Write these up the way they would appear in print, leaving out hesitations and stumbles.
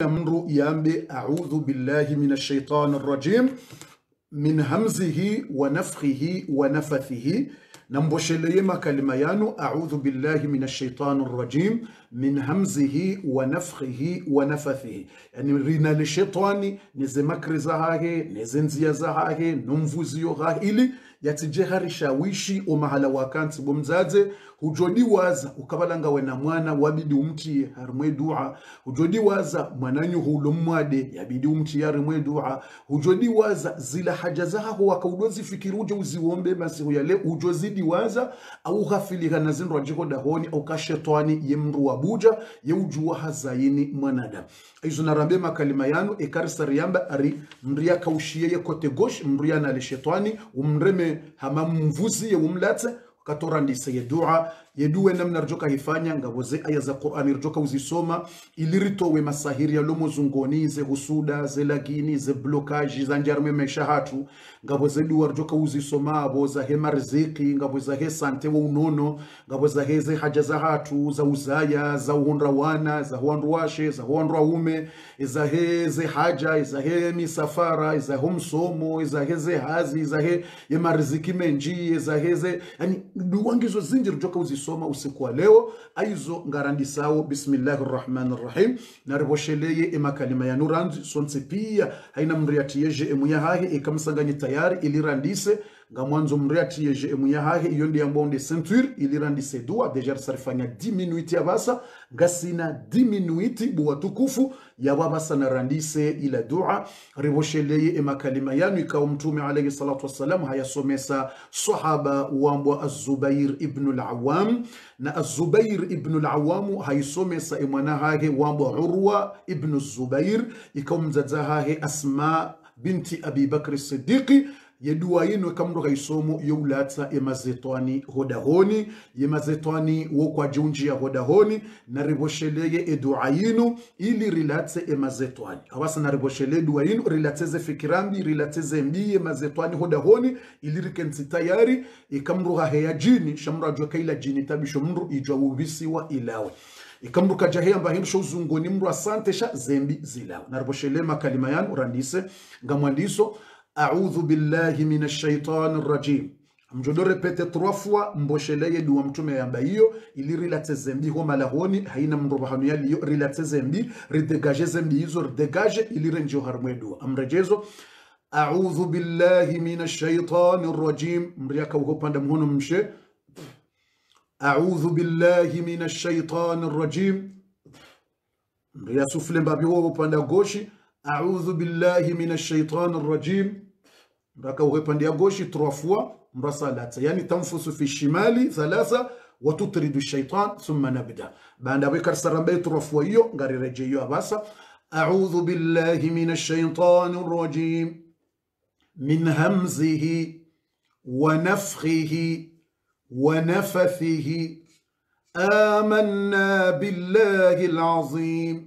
Mru yambe a'udhu billahi minash shaitanir rajim min hamzihi wa nafthihi wa nafathihi, na mbosheleye makalima yanu a'udhu billahi minash shaitanir rajim min hamzihi wa nafthihi wa nafathihi, yani rina le shaitani nize makri za hage nize nzia za hage numvuzio hage ili yatijehari shawishi o mahala wakanti bomzaze hujodi waza ukabalanga wena mwana wabidi umti harimwe dua, hujodi waza mwananyu hulomwade yabidi umti harimwe dua, hujodi waza zila haja zaho wakaudozi fikiruje uziwombe basi huyale hujozidi waza au ghafilika na zindu wajiko dahoni au kashetwani yemru wabuja yeujua hazaini mwanada. Izo narambe makalima yanu ekarisari yamba ari mria kaushie ye kote gosh mria na le shetwani umreme hama mvuzi ye umlate katorandise ye dua yeduwe namna rjoka hifanya ngaboze aya za Qur'ani rjoka uzisoma iliritowe masahiri ya lomo zungoni ze husuda ze lagini ze blokaji za njarme mesha hatu ngaboze duwa rjoka uzisoma aboza he marziki ngaboza he sante wa unono ngaboza he ze haja za hatu za uzaya za uhonrawana za huandruashe za huandruaume za he ze haja za he misafara za homsomo za he ze hazi za he ye marziki menji za he ze yani duwangizo zinji rjoka uzisoma usiku wa leo aizo ngarandisao bismillahirrahmanirrahim na ribosheleye emakalima ya nuranzi sonse pia haina mriatiyeje emuyahahe ikamsanganye tayari ilirandise nga mwanzo mriatiyeje emuyahahe iyo ndi ambonde ceinture ilirandise dua deja sarifanya 10 minuti ya basa ngasina 10 minuti buwa tukufu ya wabasa na randise ila dua ribosheleye emakalima yanu ikawa mtume alayhi salatu wassalam hayasomesa sahaba wambwa Az-Zubair ibn al-Awwam na Az-Zubair ibn al-Awwam hayasomesa imwana hage wambwa Urwa ibn Az-Zubair ikawa mzazahahe Asma binti Abi Bakr as-Siddiqi yedua yinu kamro haisomo youlata emazetwani hodahoni yemazetwani wokwa junji ya hodahoni na ribosheleye edua yinu ili rilate emazetwani awasa na riboshele dua yinu rilateze fikirambi rilateze mbiye mazetwani hodahoni ili rikensi tayari ikamro haheya jini shamra jwa kaila jini tabisho mru ijwa ubisi wa ilawe ikamru kajahia mbahinsho uzungoni mru asante sha zembi zilawe na riboshele makalima yanu randise ngamwandiso a'udhu billahi minash shaitanir rajim mjodo repete 3 fois mbosheleye dua mtume yamba hiyo ili rilate zembi ho malahoni haina mrobahano yali rilate zembi ridegaje zembi hizo ridegaje ili renjo harmwe dua amrejezo a'udhu billahi minash shaitanir rajim mriaka uko panda mhono mshe a'udhu billahi minash shaitanir rajim mria sufle mbabi ho panda goshi a'udhu billahi minash shaitanir rajim mbaka upande ya goshi 3 fois mrasalata yani tanfusu fi shimali 3 wa tutridu shaitan thumma nabda baada wekar sarambe 3 fois hiyo ngari rejeyo abasa a'udhu billahi minash shaitanir rajim min hamzihi wa nafthihi wa nafathihi amanna billahi al-azim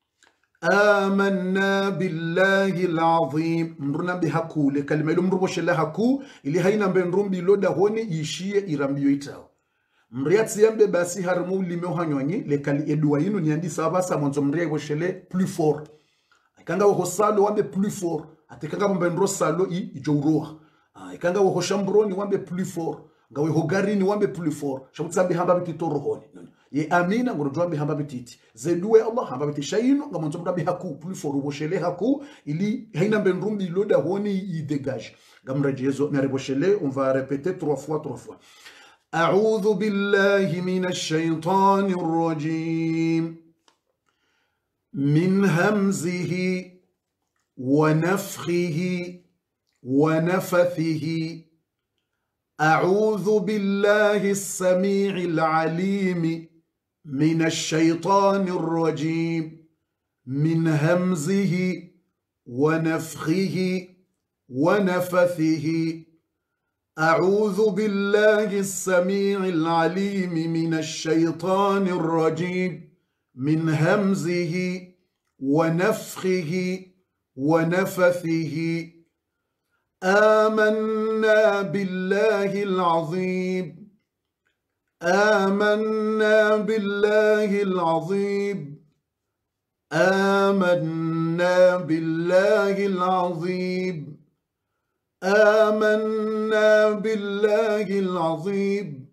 آمنا بالله العظيم mruna bihakule kalima ilo mruboshela haku ili haina mbenrum biloda honi yishie irambio itao mriatsi yambe basi harmu limeo hanywanyi le kali edua yinu niandisa abasa mwanzo mria boshele plus fort ikanga wo salo wambe plus fort atekanga mbendro salo ijouroha ikanga wo shambroni wambe plus fort ngawe hogarini wambe plus fort shamutsambi hamba bititorohoni ye amina ngurujwa bihamba bititi zedue Allah hamba bitishayino ngamonzo mrabi haku plus fort uboshele haku ili haina mbenrumbi loda honi idegage gamrejezo na reboshele on va répéter 3 fois a'udhu billahi minash shaitanir rajim min hamzihi wa nafthihi wa nafathihi a'udhu billahi as-sami'il 'alim من الشيطان الرجيم من همزه ونفخه ونفثه أعوذ بالله السميع العليم من الشيطان الرجيم من همزه ونفخه ونفثه آمنا بالله العظيم آمنا بالله العظيم آمنا بالله العظيم آمنا بالله العظيم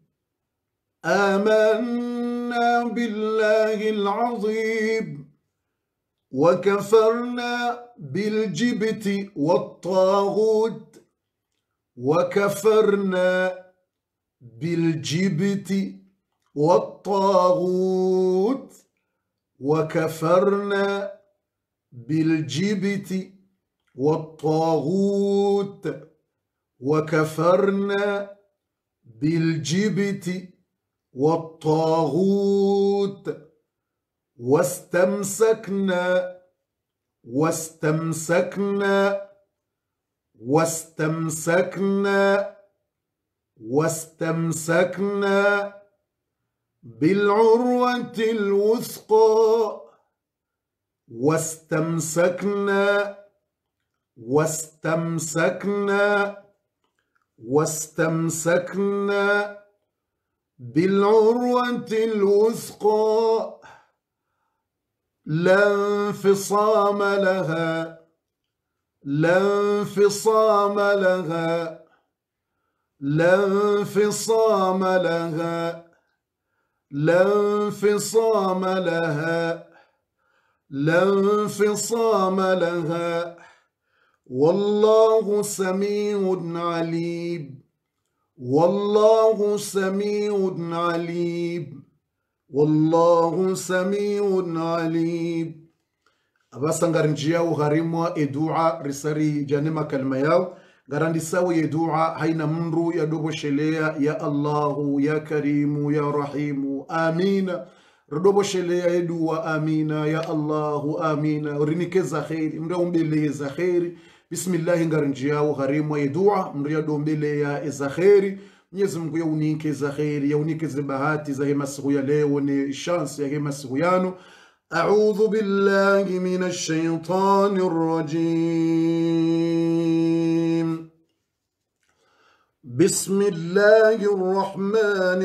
آمنا بالله العظيم وكفرنا بالجبت والطاغوت وكفرنا بالجبت والطاغوت وكفرنا بالجبت والطاغوت وكفرنا بالجبت والطاغوت واستمسكنا واستمسكنا واستمسكنا واستمسكنا بالعروة الوثقى واستمسكنا واستمسكنا واستمسكنا بالعروة الوثقى لا انفصام لها لا انفصام لها لا انفصام لها لا انفصام لها لا انفصام لها والله سميع عليم والله سميع عليم والله سميع عليم. Abasangar njia ugharimwa edua risari janema kalma yao garandi sawa edua haina mru ya dobo shelea ya Allahu ya Karimu ya Rahimu amina rodobo shelea edua amina ya Allahu amina rinikeza khairi mra umbeleza khairi bismillah ngarinjia ugharimwa edua mra dombelea eza khairi Mwenyezi Mungu yaunike za khairi yaunike za bahati za hema siku ya leo ni chance ya hema siku yanu. أعوذ بالله من الشيطان الرجيم بسم الله الرحمن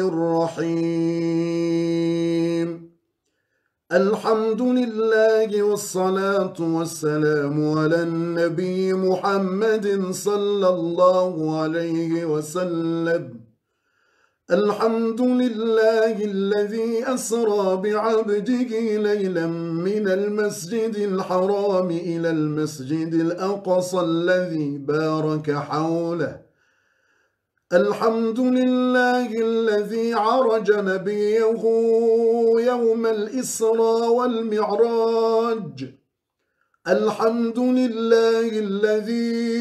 الرحيم الحمد لله والصلاة والسلام على النبي محمد صلى الله عليه وسلم الحمد لله الذي أسرى بعبده ليلا من المسجد الحرام إلى المسجد الأقصى الذي بارك حوله الحمد لله الذي عرج نبيه يوم الإسراء والمعراج الحمد لله الذي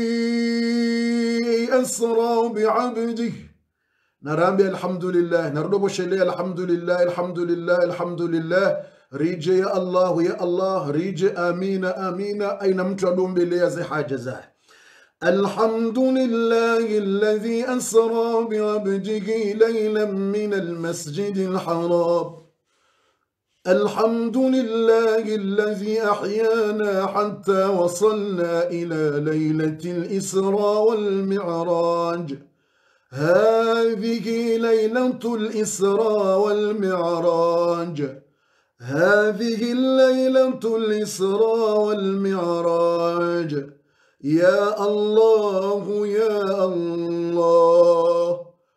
أسرى بعبده نرامي الحمد لله نردو شلي الحمد لله الحمد لله الحمد لله ريجي يا الله يا الله ريجي آمين آمين أين متردون بلي زي حاجزة الحمد لله الذي أسرى بعبده ليلا من المسجد الحرام الحمد لله الذي أحيانا حتى وصلنا إلى ليلة الإسراء والمعراج هذه ليلة الإسراء والمعراج هذه الليلة الإسراء والمعراج يا الله يا الله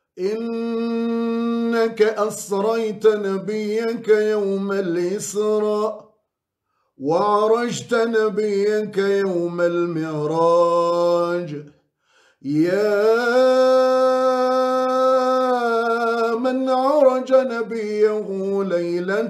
إنك أسريت نبيك يوم الإسراء وعرجت نبيك يوم المعراج يا من عرج نبيه ليلة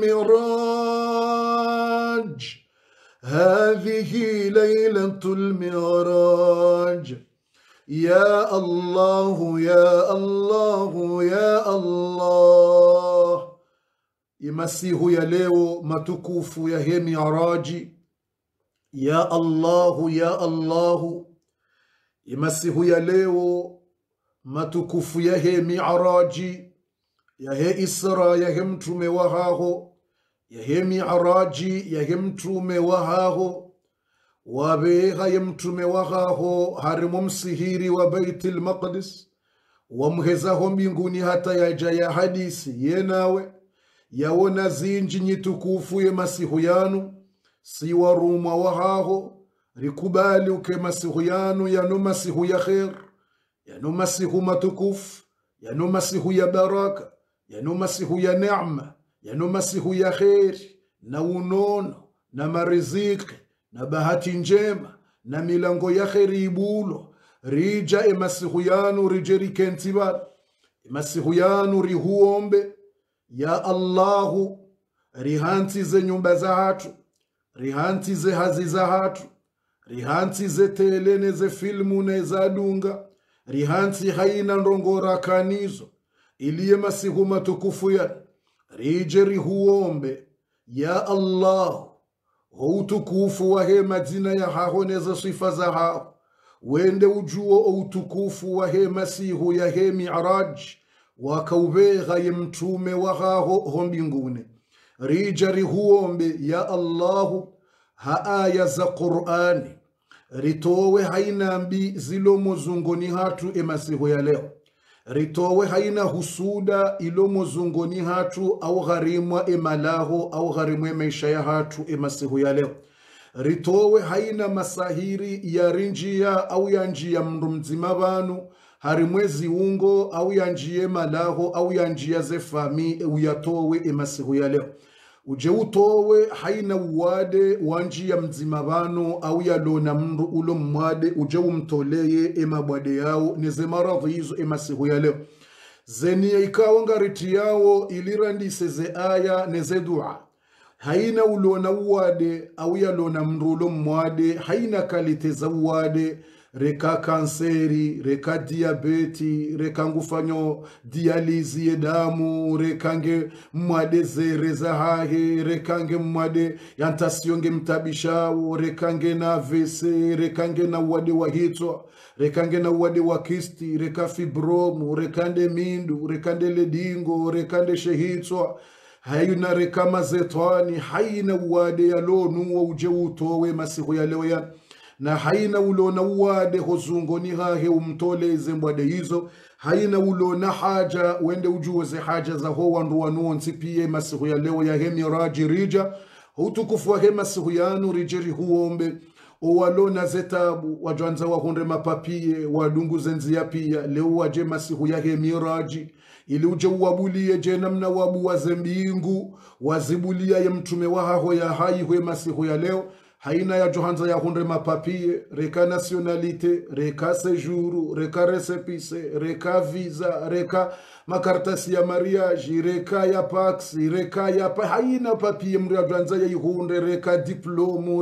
المعراج هذه ليلة المعراج يا الله يا الله يا الله imasihu ya leo matukufu ya he miaraji ya Allahu ya Allahu imasihu ya leo matukufu ya he miaraji ya he Isra ya he mtume wahaho ya he miaraji ya he mtume wahaho wabeha ya mtume wahaho harimu msihiri wa Baitul Maqdis wamhezaho mbinguni hata yaja ya hadisi yenawe yawona zinji nyitukufu ye masihu yanu si warumwa wahaho rikubali uke masihu yanu yano masihu ya khair, yano masihu matukufu, yano masihu ya baraka, yano masihu ya neema, yano masihu ya kheri na unono na mariziki na bahati njema na milango ya kheri ibulo rija emasihu yanu rijeri kentibal emasihu yanu rihuombe ya Allahu rihantize nyumba za hatu, rihantize hazi za hatu, rihantize telene ze filmu ne za dunga, rihanti haina ndongora kanizo iliye masihu matukufu ya rije rihuombe ya Allah utukufu wa he majina ya haho neza sifa za haho wende ujuo utukufu wa he masihu ya he mi'raj wakaubegha ye mtume wa haho mbinguni rija rihuombe ya Allahu ha aya za Qur'ani ritowe haina mbi zilomo zungoni hatu emasihu ya leo, ritowe haina husuda ilomo zungoni hatu au gharimwa emalaho au gharimwe maisha ya hatu emasihu ya leo, ritowe haina masahiri ya rinjia au ya njia mndu mzima banu harimwezi ungo au ya njie malaho au ya njia zefami uyatowe emasihu ya leo, uje utowe haina uwade wanji ya mzima bano au ya lona mndu ulo mwade uje umtoleye emabwade yao neze maradhi hizo emasihu ya leo zeni ya ikawa ngariti yao ilirandise ze aya neze dua haina ulona uwade au ya lona mndu ulo mwade haina kalite za uwade reka kanseri, reka diabeti, reka ngufanyo dializi ye damu, rekange mwade zere za hahe, rekange mwade yantasionge mtabishao, rekange na vese, rekange na uwade wa hitwa, rekange na uwade wa kisti, reka fibromu, rekande mindu, rekande ledingo, rekande shehitwa, hayuna reka mazetwani, haina uwade ya lonu wa uje utowe masihu ya leo ya na haina ulona uwade hozungoni hahe umtoleze mbwade hizo, haina ulona haja wende ujuweze haja za ho wandu wanuonsi pie masihu ya leo ya hemi raji rija utukufu wa hema sihu yanu rijeri huombe owalona zetabu wajanza wahunde mapapie wadungu zenzia pia leo waje masihu ya hemi raji ili uje uwabulie je namna wabu wazembingu wazibulia ya mtume wahaho ya hai hwe masihu ya leo haina ya johanza ya hunde mapapie, reka nationalite, reka sejuru, reka resepise, reka visa, reka makartasi ya mariage, reka ya paksi, reka ya haina papie mri ya johanza ya hunde, reka diplomu,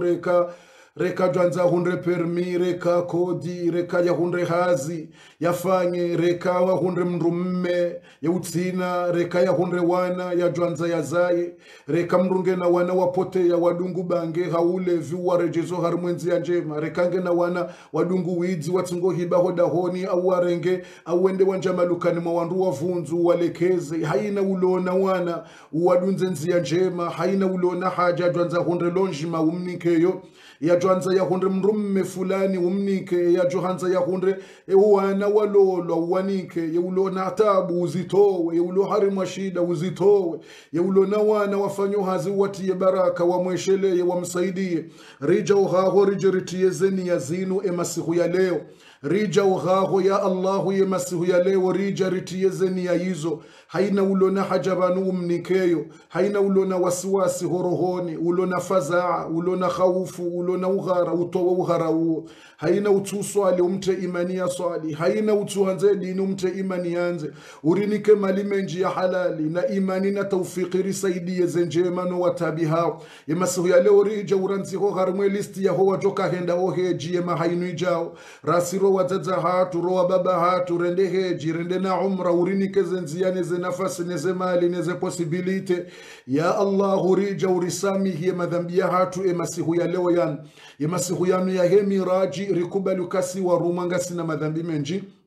reka johanza hunde permi, reka kodi, reka ya hunde hazi, ya fanye, reka wa hunde mrumme, ya utsina, reka ya hunde wana, ya johanza ya zaye, reka mrunge na wana wapote ya wadungu bange, haule viwa rejezo harimwenzi ya njema, rekange na wana wadungu wizi, watungo hiba hodahoni, au warenge, au wende wanjamalukani mawandu wavunzu, walekeze, haina ulona wana, uwadunze nzi ya njema, haina ulona haja, johanza hunde lonjima umnikeyo, ya johanza ya hunde mrumme fulani umnike, ya johanza ya hunde wana walolo uwanike, ya ulona atabu uzitowe, ya ulo harimwa shida uzitowe, ya ulona wana wafanyo hazi watiye baraka wamwesheleye wamsaidie, rija uhaho rijeritie zeni ya zinu emasihu ya leo, rija uhaho ya Allahu ye masihu ya leo rija ritie zeni ya hizo, haina ulona hajabanu umnikeyo, haina ulona wasiwasi horohoni, ulona fazaa, ulona khaufu, ulona ughara, utowa ughara uo, haina utu swali umte imani ya swali, haina utu hanze dini umte imani yanze, urinike malimenji ya halali na imani na tawfiqiri saidie zenjemano watabi hao, ya masihu ya leo rija uranziho gharmwe listi ya hoa joka henda oheji ya mahainu ijao, rasiro wazaza hatu, roa baba hatu, rende heji, rende na umra, urinike zenziane nafasi neze mali neze posibilite ya Allah rija urisamihi madhambi ya hatu emasihu ya leo yan emasihu yanu ya hemi raji rikubalu kasi wa rumanga sina madhambi menji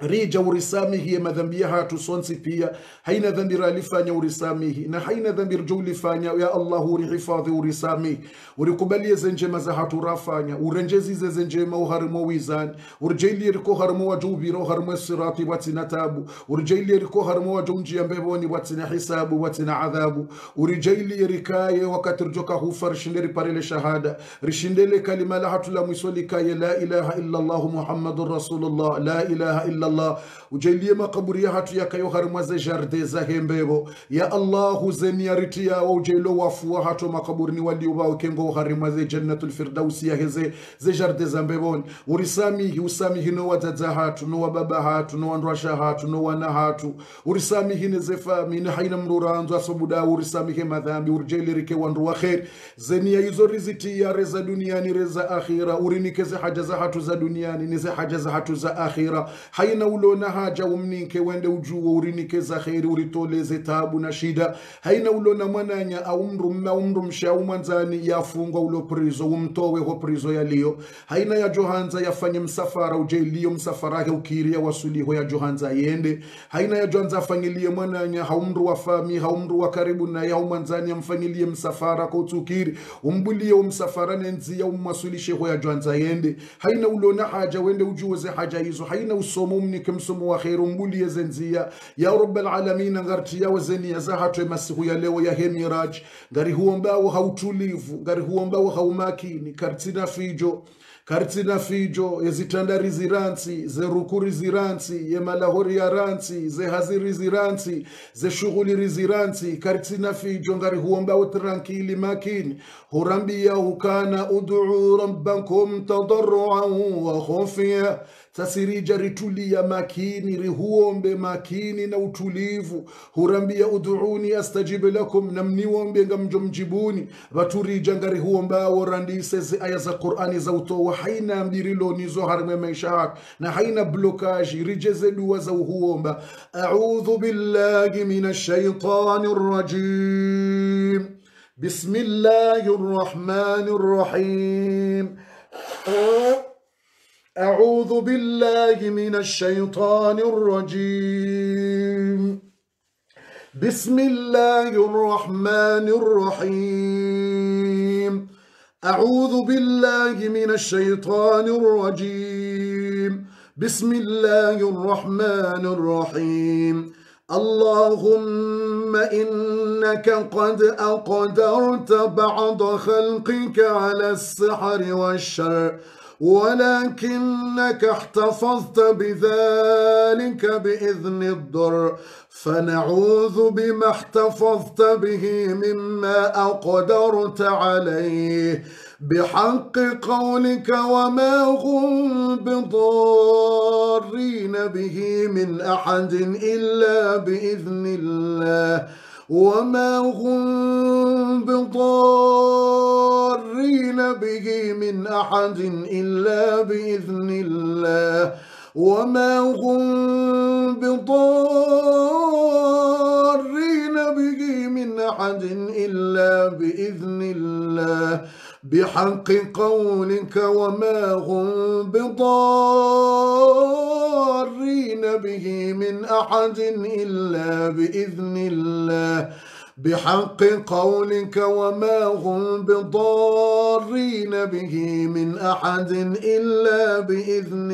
rija urisamihi madhambi hatu sonsi pia haina dhambi ralifanya urisamihi na haina dhambi rjulifanya ya Allah urihifadhi urisamihi urikubalie zenjema za hatu rafanya urenjezize zenjema uharimo wizani urjailie riko harimo wajubiro harimo sirati watina tabu urjailie riko harimo wajunji ambeboni watina hisabu watina adhabu urjailie rikaye wakati rjoka hufa rishinderi parele shahada rishindele kalima la hatu la mwisolikaye la ilaha illa Allah Muhammadur Rasulullah la ilaha illa Allah ujailie makaburi ya hatu ya kayo harimwaze jarde za hembebo ya Allah zeni ya ritia wa ujailo wafuwa hatu makaburi ni wali ubao kengo harimwaze jannatul firdausi ya heze ze jarde za mbeboni urisamihi usamihi no wataza hatu no wababa hatu no wandwasha hatu no wana hatu urisamihi nezefami na haina mruranzo asobuda urisamihi madhambi urjaili rike wandu wa khair zeni ya hizo riziti ya reza duniani reza akhira urinikeze haja za hatu za duniani nize haja za hatu za akhira haina ulona haja umnike wende ujuo urinike za khairi uritoleze tabu na shida haina ulona mwananya au umru msha umanzani yafungwa ulo prizo umtowe ho prizo yaliyo haina ya johanza yafanye msafara ujailiyo msafara yake ukiria wasuliho ya johanza yende haina ya johanza afanyilie mwananya haumru wafami haumru wa karibu na ya umanzani yamfanyilie msafara kwa utukiri umbulie umsafara nenzi ya umwasulishe ho ya johanza yende haina ulona haja wende ujuoze haja hizo haina usomo umnike msomo wa khairu mbulie zenzia ya rabbal alamin ngartia wazenia za hatu masihu ya leo ya hemiraj ngari huombao hautulivu ngari huombao haumakini kartina fijo yezitandari ziransi ze rukuri ziransi ye malahori ya ransi ze haziri ziransi ze shughuli ziransi kartina fijo ngari huombao tranquili makini hurambia hukana ud'u rabbakum tadarruan wa khufiya tasirija ritulia makini rihuombe makini na utulivu hurambia ud'uni astajib lakum namniombe ngamjomjibuni vaturija ngari huombao randise zi aya za Qur'ani za utoa haina mbirilo nizo harme maisha na haina blokaji rijeze dua za huomba a'udhu billahi minash shaitanir rajim bismillahir rahmanir rahim أعوذ بالله من الشيطان الرجيم بسم الله الرحمن الرحيم أعوذ بالله من الشيطان الرجيم بسم الله الرحمن الرحيم اللهم إنك قد أقدرت بعض خلقك على السحر والشر ولكنك احتفظت بذلك بإذن الضر فنعوذ بما احتفظت به مما أقدرت عليه بحق قولك وما هم بضارين به من أحد إلا بإذن الله وما هم بضارين به من أحد إلا بإذن الله وما هم بضارين به من أحد إلا بإذن الله بحق قولك وما هم بضارين به من أحد إلا بإذن الله بحق قولك وما هم بضارين به من أحد إلا بإذن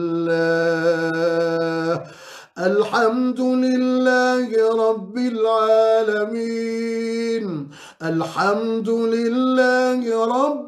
الله الحمد لله رب العالمين الحمد لله رب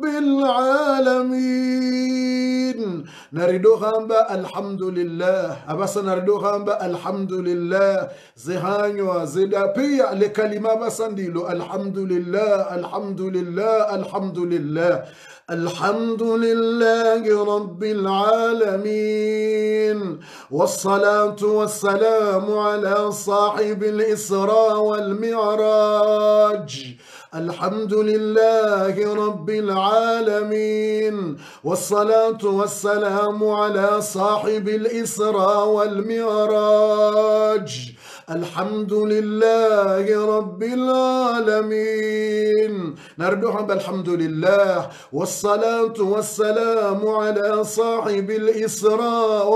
العالمين نريدو غامبا الحمد لله أبس نريدو غامبا الحمد لله زهانيو زدا بيا لكلمة بسنديلو الحمد لله الحمد لله الحمد لله الحمد لله رب العالمين والصلاة والسلام على صاحب الإسراء والمعراج الحمد لله رب العالمين والصلاة والسلام على صاحب الإسراء والمعراج الحمد لله رب العالمين. نردوها بالحمد لله، والصلاة والسلام على صاحب الإسراء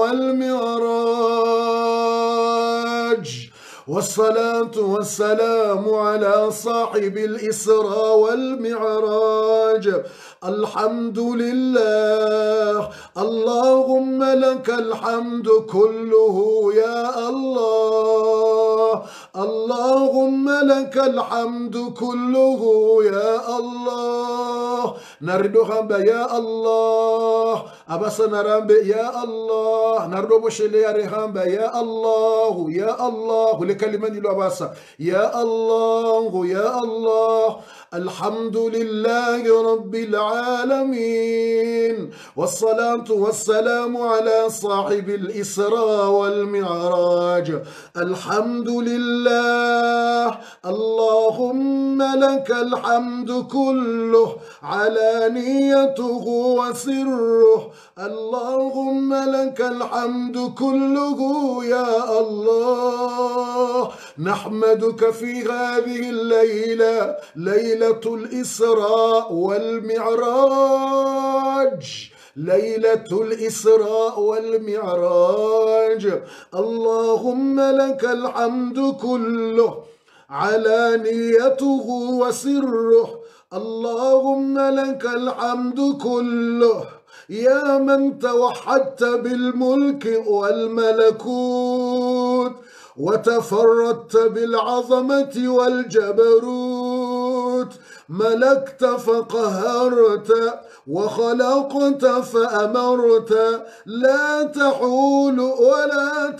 والمعراج، والصلاة والسلام على صاحب الإسراء والمعراج. الحمد لله، اللهم لك الحمد كله يا الله، اللهم لك الحمد كله يا الله. نردوها يا الله، أبس نرامب يا الله، نردو بشلي يا رهام يا الله يا الله، لكلمة لو أباسا يا الله يا الله. الحمد لله رب العالمين، والصلاة والسلام على صاحب الإسراء والمعراج. الحمد لله، اللهم لك الحمد كله علانيته وسره، اللهم لك الحمد كله يا الله. نحمدك في هذه الليلة، ليلة الإسراء والمعراج، ليلة الإسراء والمعراج. اللهم لك الحمد كله علانيته وسره، اللهم لك الحمد كله يا من توحدت بالملك والملكوت، وتفردت بالعظمة والجبروت، ملكت فقهرت، وخلقت فأمرت، لا تحول ولا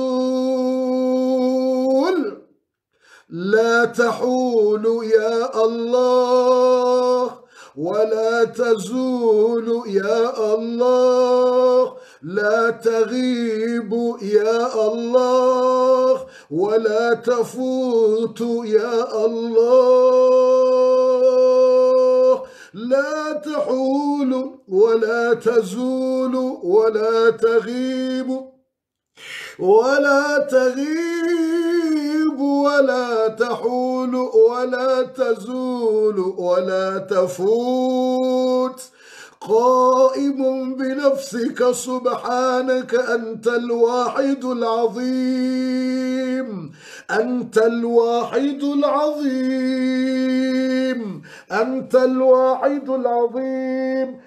تزول، لا تحول يا الله ولا تزول يا الله، لا تغيب يا الله ولا تفوت يا الله، لا تحول ولا تزول ولا تغيب ولا تغيب ولا تحول ولا تزول ولا تفوت. قائم بنفسك سبحانك، أنت الواحد العظيم، أنت الواحد العظيم، أنت الواحد العظيم،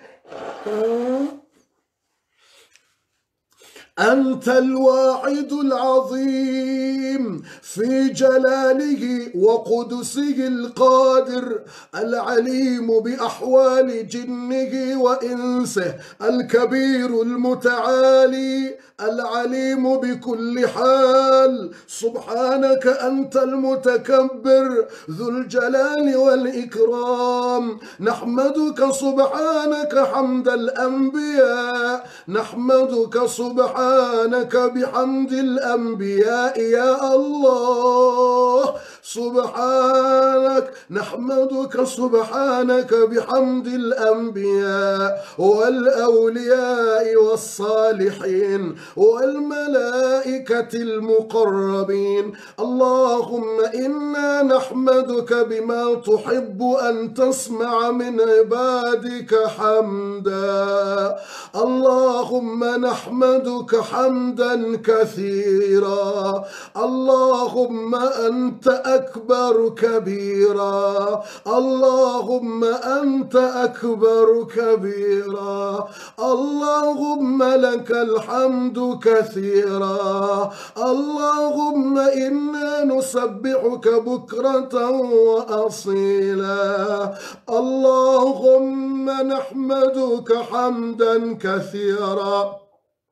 أنت الواحد العظيم في جلاله وقدسه القادر، العليم بأحوال جنه وإنسه، الكبير المتعالي، العليم بكل حال. سبحانك أنت المتكبر ذو الجلال والإكرام. نحمدك سبحانك حمد الأنبياء، نحمدك سبحانك بحمد الأنبياء يا الله. سبحانك، نحمدك سبحانك بحمد الأنبياء والأولياء والصالحين والملائكة المقربين. اللهم إنا نحمدك بما تحب أن تسمع من عبادك حمدا. اللهم نحمدك حمدا كثيرا، اللهم أنت أكبر كبيرا، اللهم أنت أكبر كبيرا، اللهم لك الحمد كثيرا. اللهم إنا نسبحك بكرة وأصيلا. اللهم نحمدك حمدا كثيرا.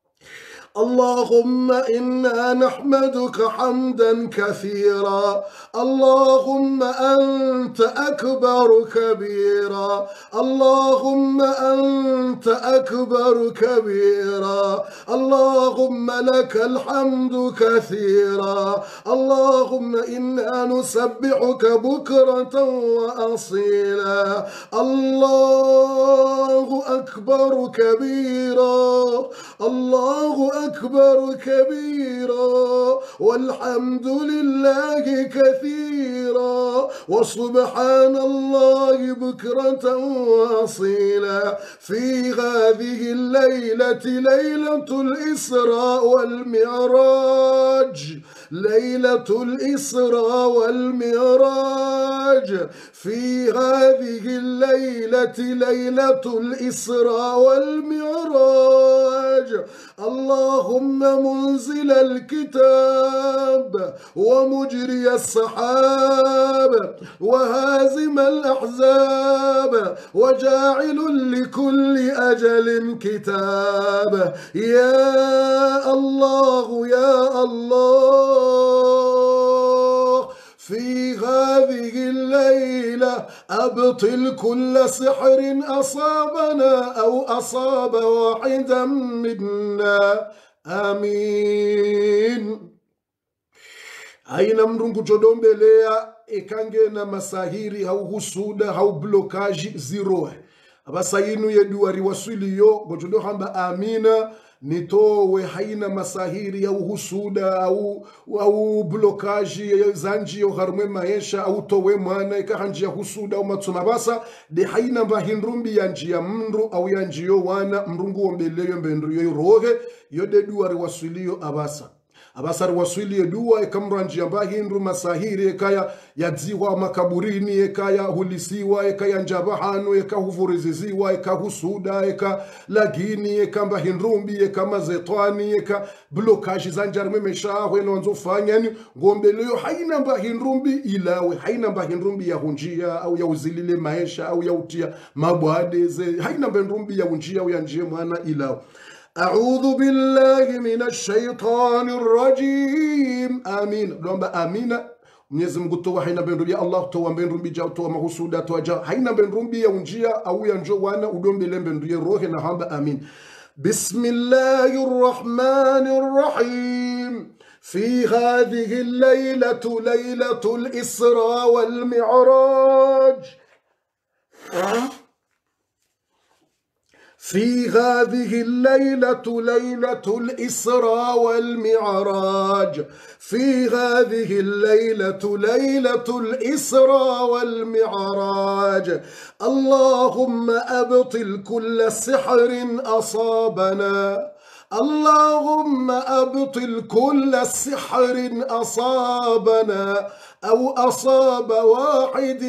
اللهم إنا نحمدك حمدا كثيرا. اللهم أنت أكبر كبيرا، اللهم أنت أكبر كبيرا. اللهم لك الحمد كثيرا. اللهم إنا نسبحك بكرة وأصيلا. الله أكبر كبيرا، الله أكبر كبيرا، والحمد لله كثيرا وسبحان الله بكرة وأصيلا في هذه الليلة ليلة الإسراء والمعراج ليلة الإسراء والمعراج في هذه الليلة ليلة الإسراء والمعراج اللهم منزل الكتاب ومجري السحاب وهازم الأحزاب وجاعل لكل أجل كتاب يا الله يا الله في هذه الليلة أبطل كل سحر أصابنا أو أصاب واحدا منا آمين. Haina mrungu chodombelea ekange na masahiri hau husuda hau blokaji ziroe abasayinu yeduari waswiliyo gojodo hamba amina nitowe haina masahiri au husuda au blokaji zanji yo harmwe maisha au towe mwana ikahanjia husuda au matsuma basa de haina mbahindrumbi ya njia mndu au ya njio wana mrungu ombeleyo mbendru yo rohe yode duari waswiliyo abasa abasari waswili dua ekamranji ambahi hindu masahiri ekaya yadziwa makaburini ekaya hulisiwa ekaya njabahanu eka huvuriziziwa eka husuda eka lagini eka mbahindrumbi eka mazetwani eka blokaji zanjarme meshahwe nwanzofanya ni ngombeleyo haina mbahindrumbi ilawe haina mbahindrumbi ya hunjia au ya uzilile maisha au ya utia mabwadeze haina mbahindrumbi ya hunjia au ya njie mwana ilawe. أعوذ بالله من الشيطان الرجيم آمين لomba amina Mwenyezi Mungu toa haina benrumbi Allah toa benrumbi ja toa mahusuda toa ja haina benrumbi ya unjia au ya njo wana udombe lembenduye rohe na hamba amin. Bismillahir Rahmanir Rahim. في هذه الليلة ليلة الإسراء والمعراج في هذه الليلة ليلة الإسراء والمعراج في هذه الليلة ليلة الإسراء والمعراج اللهم أبطل كل سحر أصابنا اللهم أبطل كل سحر أصابنا أو أصاب واحد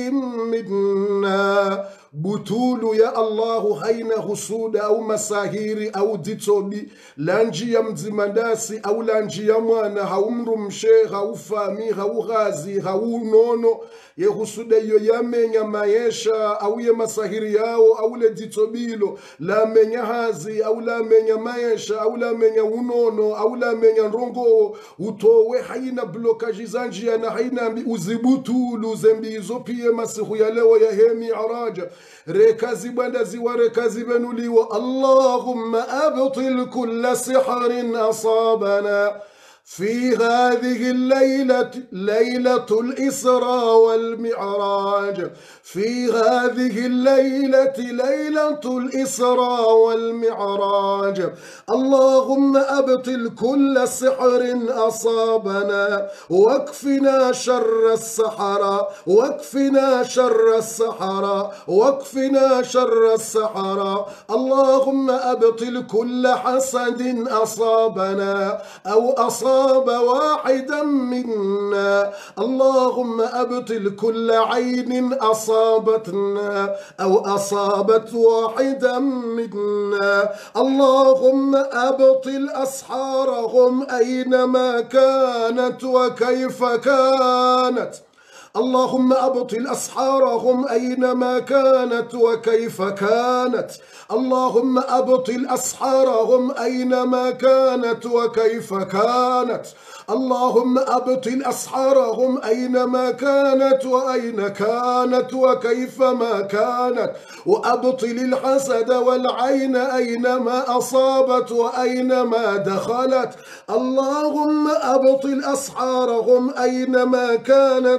منا بطول يا الله هين حسود أو مساهير أو ديتوبي لانجي يمزمداسي أو لانجي يموانا هاومرو مشيخ أو فامي أو غازي أو نونو يحسود يمين يمايشا أو يمساهير ياو أو لديتوبيلو لا من يهازي أو لا من يمايشا أو لا من يونونو أو لا من ينرونغو utowe haina blokaji zanji na haina uzibutulu zembizo pia masihu ya leo ya hemi araja rekazi banda ziwa rekazi benuliwa Allahumma abtil kulla sihrin asabana في هذه الليلة ليلة الإسراء والمعراج في هذه الليلة ليلة الإسراء والمعراج اللهم أبطل كل سحر أصابنا واكفنا شر السحرة واكفنا شر السحرة واكفنا شر السحرة اللهم أبطل كل حسد أصابنا أو أصاب واحدا منا اللهم أبطل كل عين أصابتنا أو أصابت واحدا منا اللهم أبطل أسحارهم أينما كانت وكيف كانت اللهم أبطل أسحارهم أينما كانت وكيف كانت اللهم أبطل أسحارهم أينما كانت وكيف كانت اللهم أبطل أسحارهم أينما كانت وأين كانت وكيف ما كانت وأبطل الحسد والعين أينما أصابت وأينما دخلت اللهم أبطل أسحارهم أينما كانت وكيف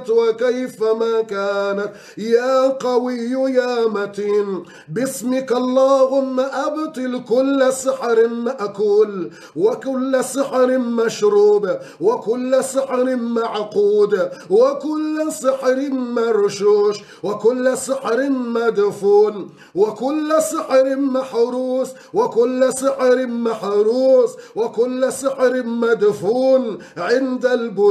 كيفما كانت يا قوي يا متين. باسمك اللهم أبطل كل سحر مأكول وكل سحر مشروب وكل سحر معقود وكل سحر مرشوش وكل سحر مدفون وكل سحر محروس وكل سحر محروس وكل سحر مدفون عند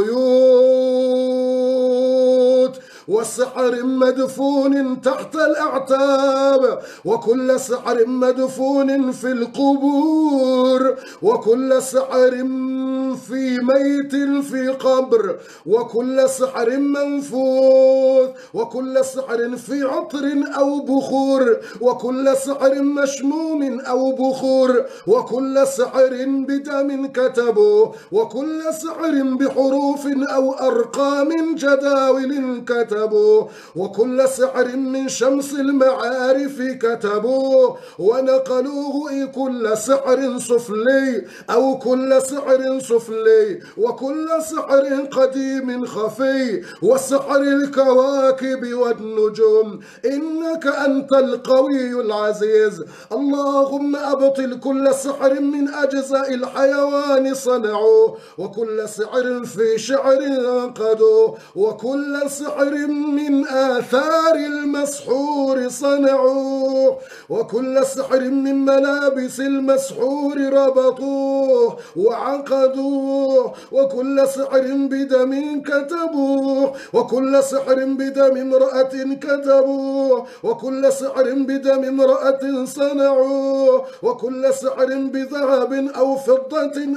البيوت وسحر مدفون تحت الأعتاب وكل سحر مدفون في القبور وكل سحر في ميت في قبر وكل سحر منفوث وكل سحر في عطر أو بخور وكل سحر مشموم أو بخور وكل سحر بدم كتبه وكل سحر بحروف أو أرقام جداول كتبوا وكل سحر من شمس المعارف كتبوا ونقلوه كل سحر سفلي أو كل سحر سفلي وكل سحر قديم خفي وسحر الكواكب والنجوم إنك أنت القوي العزيز. اللهم أبطل كل سحر من أجزاء الحيوان صنعوا وكل سحر في شعر انقدوا وكل سحر من آثار المسحور صنعوا وكل سحر من ملابس المسحور ربطوه وعقدوه وكل سحر بدم كتبوه وكل سحر بدم امرأة كتبوه وكل سحر بدم امرأة صنعوه وكل سحر بذهب أو فضة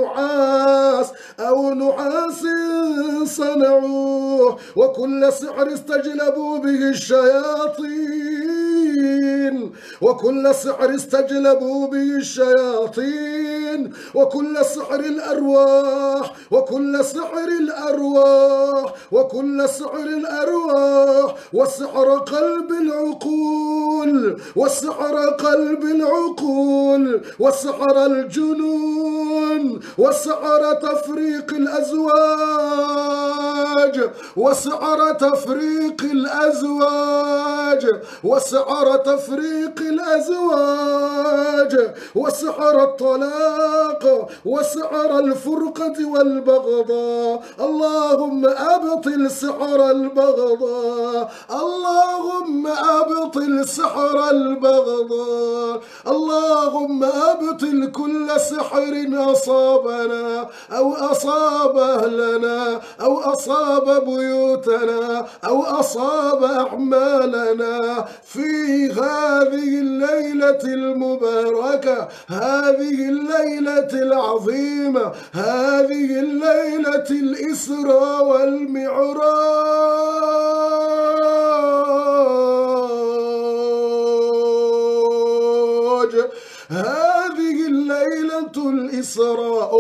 أو نحاس صنعوه وكل سحر استجلبوا به الشياطين وكل سحر استجلبوا به الشياطين وكل سحر الأرواح وكل سحر الأرواح وكل سحر الأرواح وسحر قلب العقول وسحر قلب العقول وسحر الجنون وسحر تفريق الأزواج وسحر تفريق الأزواج وسحر تفريق الأزواج وسحر الطلاق وسحر الفرقة والبغضاء. اللهم أبطل سحر البغضاء اللهم أبطل سحر البغضاء اللهم أبطل كل سحر أصابنا أو أصاب أهلنا أو أصاب بيوتنا أو أصاب أعمالنا في هذه الليلة المباركة هذه الليلة العظيمة هذه الليلة الإسراء والمعراج هذه الليلة الإسراء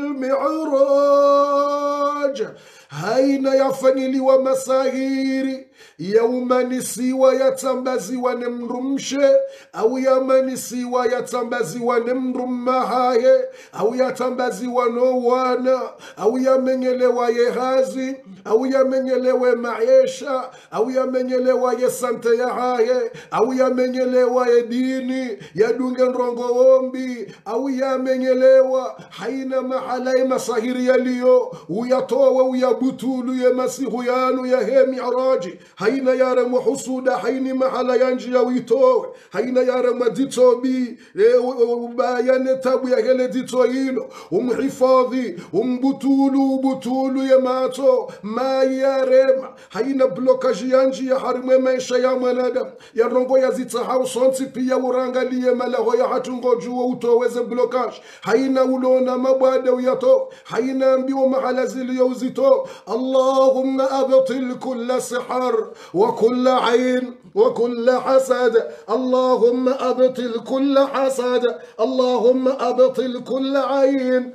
والمعراج هين يفني ومساهيري يوم نسيوا يتمبزوا نمرمشي أو يوم نسيوا يتمبزوا نمرمهاي أو يتمبزوا نوانا أو يمنيلوا يهازي أو يمنيلوا معيشة أو يمنيلوا يسانتيهاي أو يمنيلوا يديني يدونغن رونغوombi أو يمنيلوا حينما علي مساهير يليو ويطوى ويبطولوا يمسيحيانو يهي معراجي haina yara muhusuda haini mahala yanji ya wito haina yara madito bi bayane tabu ya hele dito hilo umhifadhi butulu ya mato ma yarema haina blokaji yanji ya harimwe maisha ya mwanadamu ya rongo ya zitahau sonti pia urangalie malaho ya hatungo juo utoweze blokaji haina ulona mabwade uyato haina ambiwa mahala zili ya uzito. Allahumma abtil kulla sihar وكل عين وكل حسد اللهم أبطل كل حسد اللهم أبطل كل عين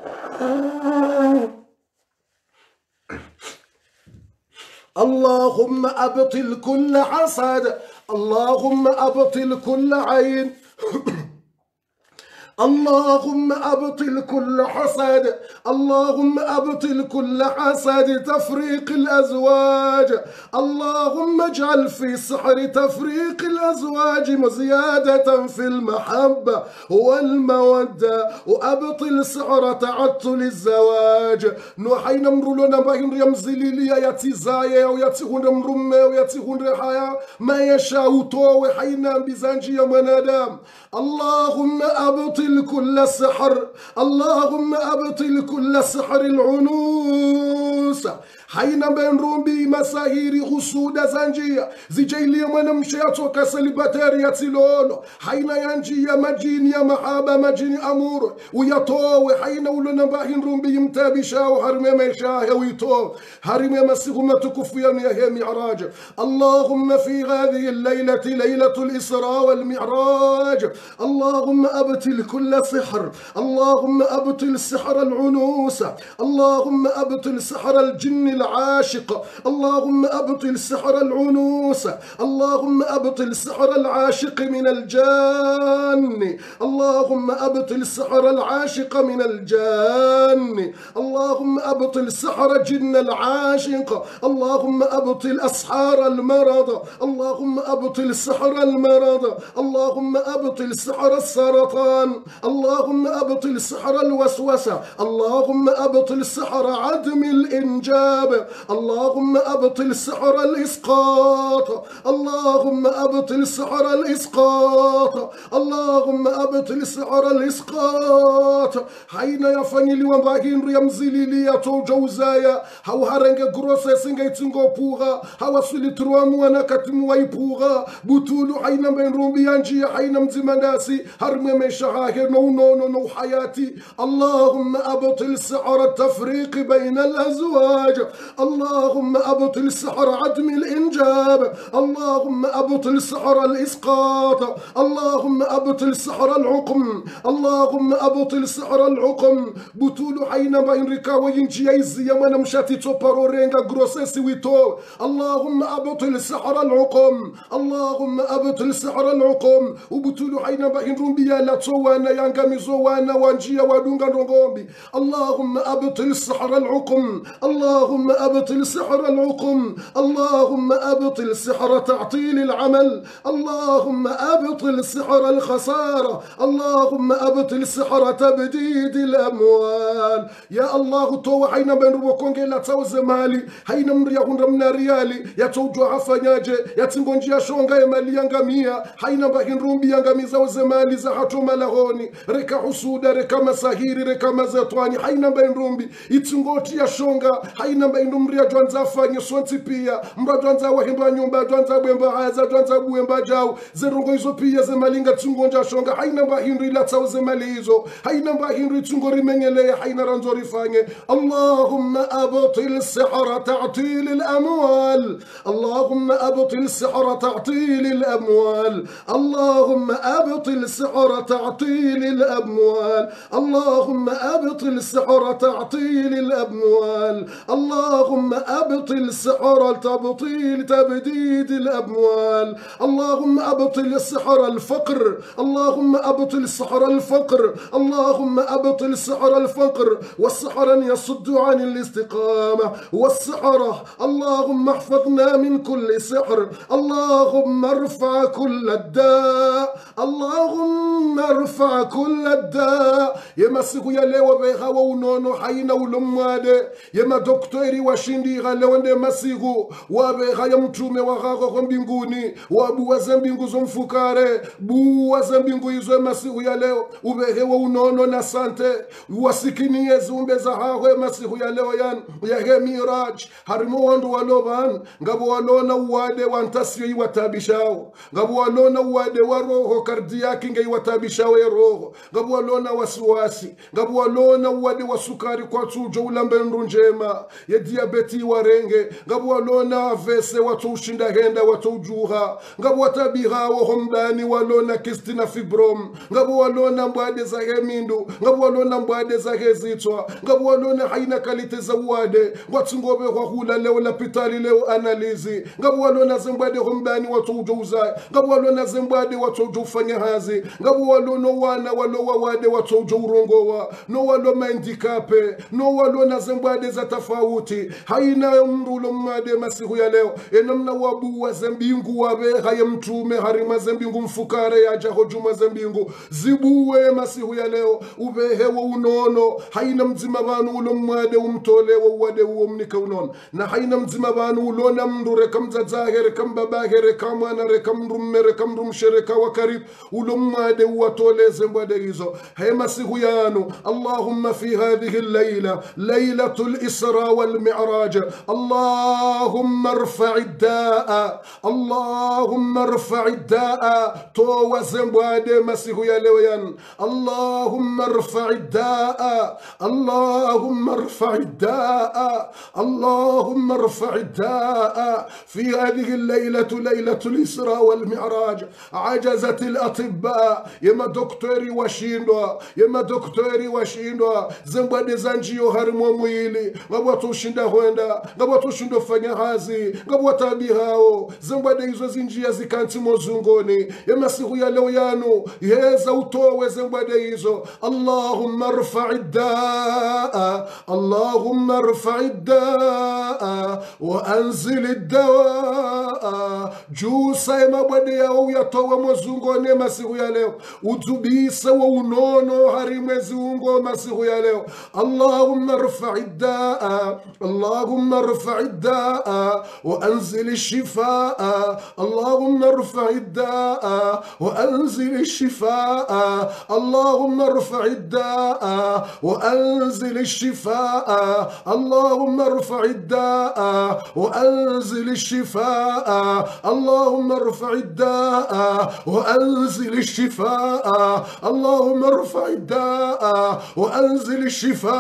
اللهم أبطل كل حسد اللهم أبطل كل عين اللهم أبطل كل حسد، اللهم أبطل كل حسد تفريق الأزواج، اللهم اجعل في سحر تفريق الأزواج زيادة في المحبة والمودة، وأبطل سحر تعطل الزواج. نوحين مرولنا باين يمزلي لي ياتي زايا وياتي هون مرمى وياتي هون رحايا ما يشاء تو حينا بزانجي يا منادام. اللهم أبطل كل سحر، اللهم أبطل كل سحر العنوس. حين بين رومبي مساهيري خسودة زنجية زيجيلي من مشياتو كسلباتير يتلولو حين ينجي يا مجين يا محابة مجين أمور ويطو حين ولنا باهين رومبي يمتابشا وحرمي مشاه ويطو حرمي مسيغمة كفيا يا معراج. اللهم في هذه الليلة ليلة الإسراء والمعراج اللهم أبطل كل سحر، اللهم أبطل سحر العنوس، اللهم أبطل سحر الجن العاشق، اللهم أبطل سحر العنوس، اللهم أبطل سحر العاشق من الجان، اللهم أبطل سحر العاشق من الجان، اللهم أبطل سحر جن العاشق، اللهم أبطل أسحار المرض، اللهم أبطل سحر المرض، اللهم أبطل سحر السرطان، اللهم أبطل سحر الوسوسة، اللهم أبطل سحر عدم الإنجاب، اللهم أبطل سحر الإسقاط، اللهم أبطل سحر الإسقاط، اللهم أبطل سحر الإسقاط. حين يفني لي ومباهين ريمزلي لي يتو جوزايا هاو هرنج غروسة سنجي تنغو بوغا هاو سولي تروام وانا كتمو واي بوغا بطولو حين بين رومبيانجي حين مزمناسي هرمي مشاهر نو نو نو نو حياتي. اللهم أبطل سحر التفريق بين الأزواج، اللهم أبطل سحر عدم الإنجاب، اللهم أبطل سحر الإسقاط، اللهم أبطل سحر العقم، اللهم أبطل سحر العقم. بطول حين بين ركاوين جيزي يمن مشاتي توبارو رينغا غروسيسي ويتو. اللهم أبطل سحر العقم، اللهم أبطل سحر العقم. وبطول حين بين رمبيا لا توانا يانغامي زوانا وانجيا ودونغا رونغومبي. اللهم أبطل سحر العقم، اللهم أبطل سحر العقم، اللهم أبطل سحر تعطيل العمل، اللهم أبطل سحر الخسارة، اللهم أبطل سحر تبديد الأموال. يا الله تو حين بين روكونغي لا توز مالي حين مريهون رمنا ريالي يا توجو عفنياجي يا تنغونجي يا شونغا يا مالي يانغاميا حين بين رومبي يانغامي زوز مالي زهاتو ملاهوني ركا حسودا ركا مساهيري ركا مزاتواني حين بين رومبي يتنغوتي يا شونغا حين بين رومبي jwanza fanye sonti pia mbra jwanza wahimba nyumba jwanza bwemba haza jwanza bwemba jao zerongo izo pia ze malinga tungonja shonga haina mba hinri la tauze malizo haina mba hinri tungori mengele haina ranzori fanye. Allahumma abtil sihra ta'til al-amwal, Allahumma abtil sihra ta'til al-amwal, Allahumma abtil sihra ta'til al-amwal, Allahumma abtil sihra ta'til al-amwal, اللهم أبطل سحر تبطيل تبديد الأموال، اللهم أبطل سحر الفقر، اللهم أبطل سحر الفقر، اللهم أبطل سحر الفقر والسحر يصد عن الاستقامة والسحرة. اللهم احفظنا من كل سحر، اللهم ارفع كل الداء، اللهم ارفع كل الداء. يمسك يا ليو بيها ونونو حين ولماده يما دكتوري washindi gale wende masigu wabe haya mtume wa gago kwa mbinguni wabu mbingu zo mfukare bu mbingu izo masigu ya leo ubehewa unono na sante wasikini yezumbe za hawe masigu ya leo yan ya he miraj harimo wandu waloban ngabo walona uwade wantasiyo iwatabishao ngabo walona uwade wa roho kardiaki nge iwatabishao ya roho ngabo walona wasiwasi ngabo walona uwade wa sukari kwa tujo ulambe ndunjema mzima ya diabeti warenge ngabu walona vese watu ushinda henda watu ujuha ngabu watabiha wa hombani walona kistina fibrom ngabu walona mbwade za hemindu ngabu walona mbwade za hezitwa ngabu walona haina kalite za uwade watu ngobe kwa hula leo lapitali leo analizi ngabu walona zembwade hombani watu ujuza ngabu walona zembwade watu ujufanya hazi ngabu walona wana walo wawade watu ujo urongowa no walo maindikape no walo na zembwade za tafauti haina mrulo mmade masihu ya leo enamna wabu wa zembingu wabe haya mtume harima zembingu mfukare ya jaho juma zembingu zibuwe masihu ya leo ubehewa unono haina mzima banu ulo mmade umtole wa uwade uo mnika unono na haina mzima banu ulona mndu rekam zazahe rekam babahe rekam wana rekam rumme rekam rumshe reka wakarib ulo mmade uwatole zembwade hizo haya masihu yanu Allahumma fi hadhihi الليلة ليلة الإسراء والمعراج اللهم ارفع الداء اللهم ارفع الداء تو زمبواد مسيح يا لويان اللهم ارفع الداء اللهم ارفع الداء اللهم ارفع الداء في هذه الليلة ليلة الإسراء والمعراج عجزت الأطباء يما دكتوري وشيندوا يما دكتوري وشيندوا زمبواد zanjio harimo mwili ngabo watushinda huenda ngabo watushindo fanya hazi ngabo watabi hao zembade hizo zinjia zikanti mozungoni ya masihu ya leo yanu yeza utowe zembade hizo Allahumma rfa'i daa Allahumma rfa'i daa wa anzil dawa jusa ya mabade yao yatowe mozungoni masihu ya leo utubisa wa unono harimezi ungo masihu ya leo اللهم ارفع الداء اللهم ارفع الداء وأنزل الشفاء اللهم ارفع الداء وأنزل الشفاء اللهم ارفع الداء وأنزل الشفاء اللهم ارفع الداء وأنزل الشفاء اللهم ارفع الداء وأنزل الشفاء اللهم ارفع الداء وأنزل الشفاء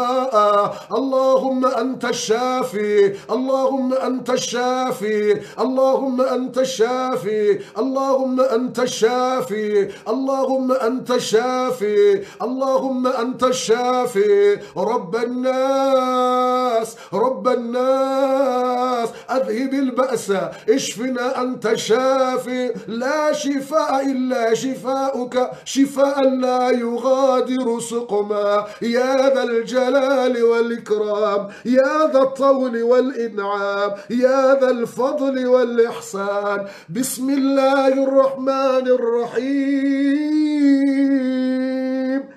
اللهم أنت الشافي اللهم أنت الشافي اللهم أنت الشافي اللهم أنت الشافي اللهم أنت الشافي اللهم أنت الشافي رب الناس رب الناس أذهب البأس اشفنا أنت الشافي لا شفاء إلا شفاؤك شفاء لا يغادر سقما يا ذا الجلال والإكرام يا ذا الطول والإنعام يا ذا الفضل والإحسان بسم الله الرحمن الرحيم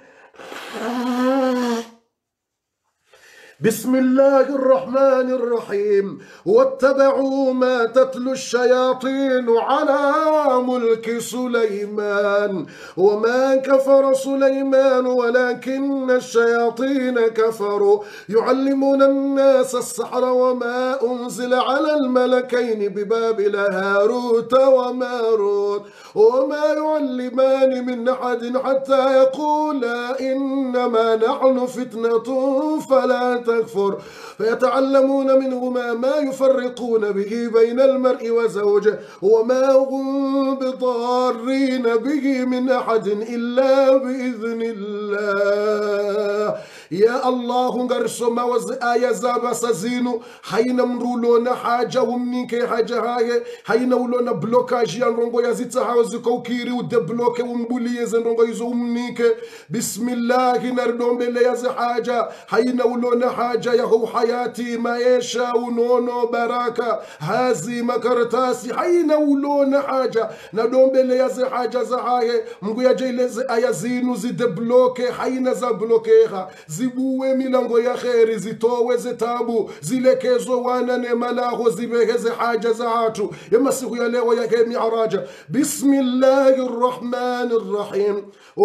بسم الله الرحمن الرحيم واتبعوا ما تتلو الشياطين على ملك سليمان وما كفر سليمان ولكن الشياطين كفروا يعلمون الناس السحر وما أنزل على الملكين ببابل هاروت وماروت وما يعلمان من أحد حتى يقولا إنما نحن فتنة فلا تكفر فيتعلمون منهما ما يفرقون به بين المرء وزوجه وما هم بضارين به من أحد إلا بإذن الله يا الله نرسم وآية زابا سزينو حين مرولون حاجة ومنيك حاجة هاي حين ولون بلوكاج ينرونغو يزيت هاوزكو كيري ودبلوك ومبولي يزنرونغو يزومنيك بسم الله نردون بلي يز حاجة حين ولون حاجة يهو حياتي ما يشاء ونونو براكة هازي مكرتاسي حين ولون حاجة نردون بلي يز حاجة زهاي مغو يجي لز آية زينو زي دبلوك حين زبلوكيها zibuwe milango ya kheri zitowe zitabu zilekezo wanane malaho zibeheze haja za watu ya masiku ya leo ya mi'raja bismillahir rahmanir rahim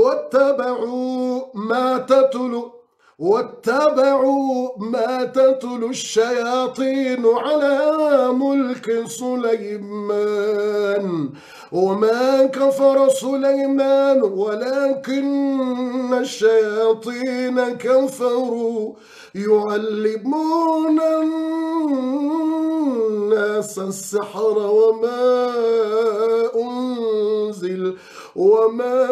واتبعوا ما تتلو الشياطين على ملك سليمان وما كفر سليمان ولكن الشياطين كفروا يعلمون الناس السحر وما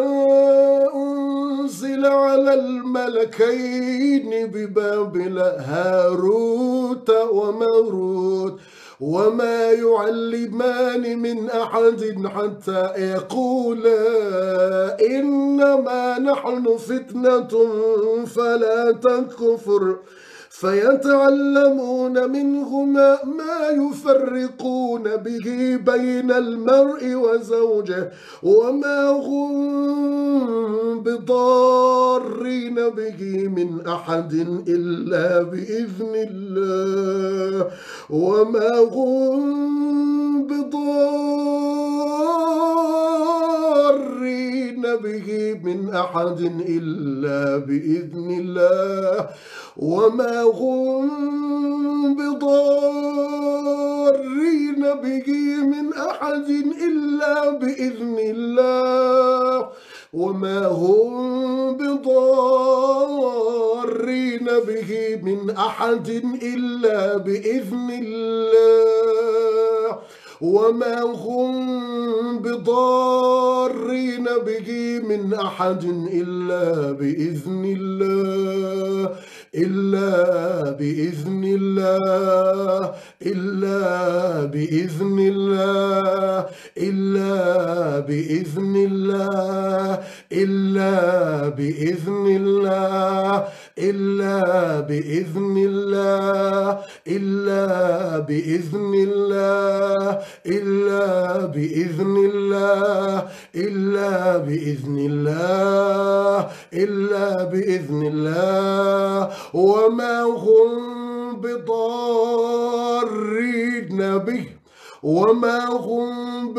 أنزل على الملكين ببابل هاروت وماروت وما يعلمان من أحد حتى يقولا إنما نحن فتنة فلا تكفر فيتعلمون منهما ما يفرقون به بين المرء وزوجه وما هم بضارين به من أحد إلا بإذن الله وما هم بضارين به من أحد إلا بإذن الله وما هم بضارين به من أحد إلا بإذن الله وما هم بضارين به من أحد إلا بإذن الله وما هم بضارين به من أحد إلا بإذن الله إلا بإذن الله إلا بإذن الله إلا بإذن الله إلا بإذن الله إلا بإذن الله إلا بإذن الله إلا بإذن الله إلا بإذن الله إلا بإذن الله وما هم بضارين به وما هم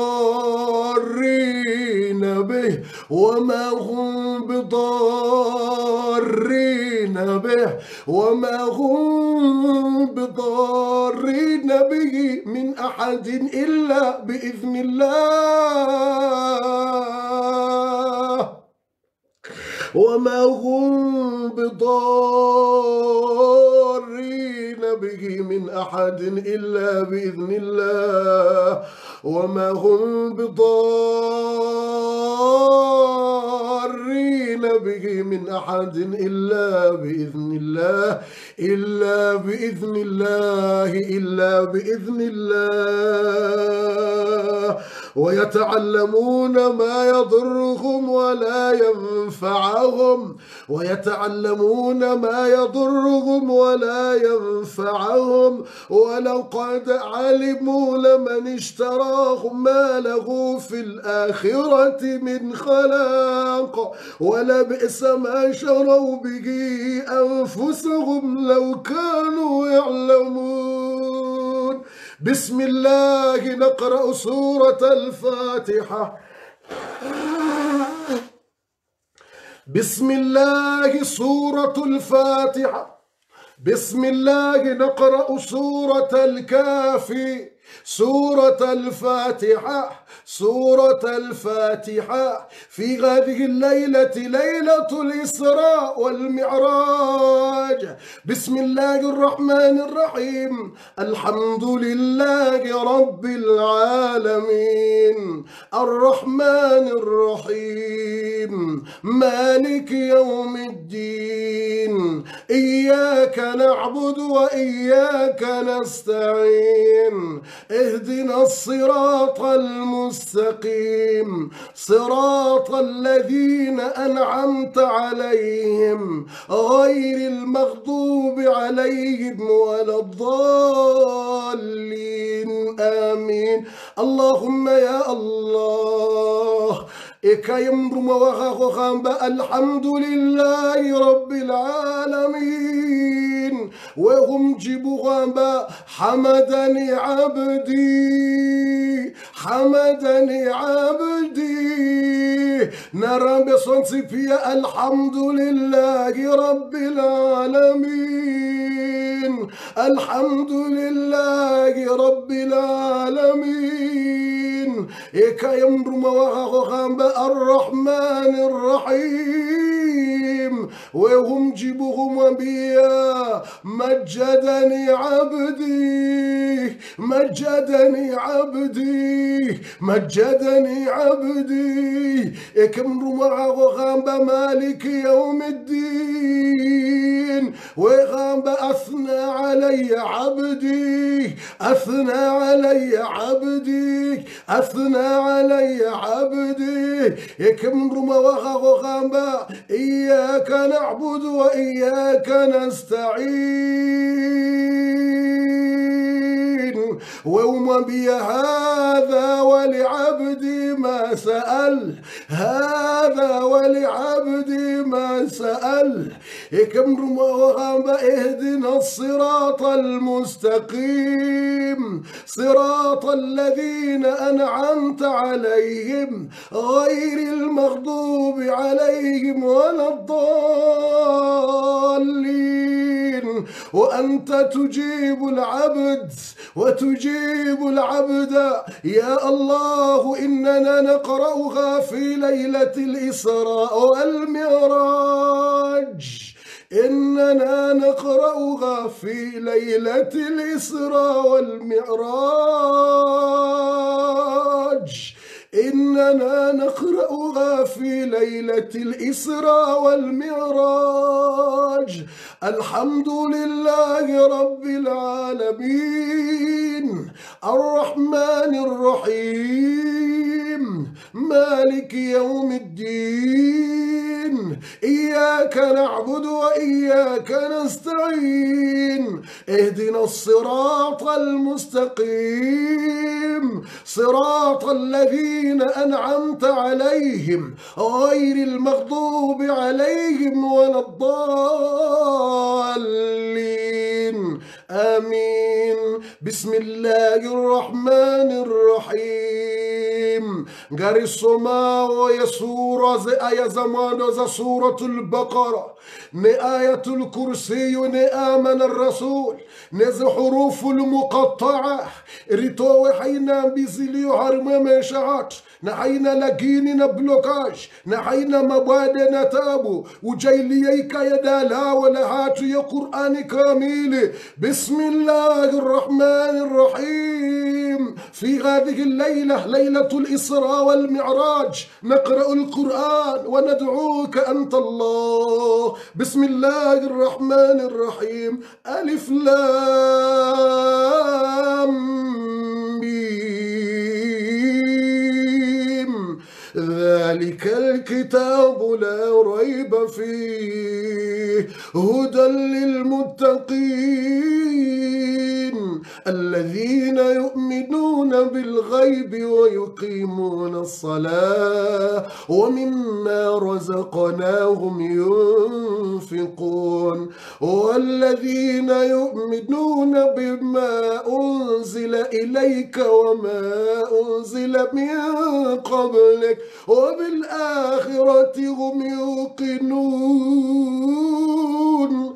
بضارين به وما هم بضارين به وما هم بضارين به من أحد إلا بإذن الله وما هم بضارين به من أحد إلا بإذن الله وما هم بضارين به من أحد إلا بإذن الله إلا بإذن الله إلا بإذن الله ويتعلمون ما يضرهم ولا ينفعهم ويتعلمون ما يضرهم ولا ينفعهم ولقد علموا لمن اشتراه ما له في الآخرة من خلاق ولبئس ما شروا به أنفسهم لو كانوا يعلمون. بسم الله نقرأ سورة الفاتحة. بسم الله سورة الفاتحة. بسم الله نقرأ سورة الكافي. سورة الفاتحة. سورة الفاتحة في هذه الليلة ليلة الإسراء والمعراج. بسم الله الرحمن الرحيم. الحمد لله رب العالمين الرحمن الرحيم مالك يوم الدين إياك نعبد وإياك نستعين اهدنا الصراط المستقيم صراط الذين أنعمت عليهم غير المغضوب عليهم ولا الضالين آمين. اللهم يا الله إكايم رموخا الحمد لله رب العالمين وهم جبوا حمدني عبدي حمدني عبدي نرى بصنصفية الحمد لله رب العالمين الحمد لله رب العالمين إكا يمرم وغام الرحمن الرحيم وهم جبهم وبيا مجدني عبدي مجدني عبدي مجدني عبدي إكمرم وغام مالك يوم الدين وغام أثنى علي عبدي أثنى علي عبدي أثنى علي عبدي يكمرم وغام إياك نعبد وإياك نستعين ويوم بي هذا ولعبدي ما سأل هذا ولعبدي ما سأل يكمرم وغام اهدنا الصراط المستقيم صراط الذين أنعمت عليهم غير المغضوب عليهم ولا الضالين وأنت تجيب العبد وتجيب العبد يا الله إننا نقرأها في ليلة الإسراء والمعراج إننا نقرأها في ليلة الإسراء والمعراج إننا نقرأها في ليلة الإسراء والمعراج الحمد لله رب العالمين الرحمن الرحيم مالك يوم الدين إياك نعبد وإياك نستعين اهدنا الصراط المستقيم صراط الذين أنعمت عليهم غير المغضوب عليهم ولا الضالين آمين بسم الله الرحمن الرحيم غاري السماء يا سورة زي آية زمان زي سورة البقرة ني آية الكرسي ني آمن الرسول نزي حروف المقطعة ريتو حينا بيزيليو هرم مشاعات نحينا لقيننا بلوكاج نحينا مبادنا تابو وجايليك يدالا ولا هاتو يا قرآن كامل بسم الله الرحمن الرحيم في هذه الليلة ليلة الإسراء والمعراج نقرأ القرآن وندعوك أنت الله بسم الله الرحمن الرحيم ألف لام ذلك الكتاب لا ريب فيه هدى للمتقين الذين يؤمنون بالغيب ويقيمون الصلاة ومما رزقناهم ينفقون والذين يؤمنون بما أنزل إليك وما أنزل من قبلك وبالآخرة هم يوقنون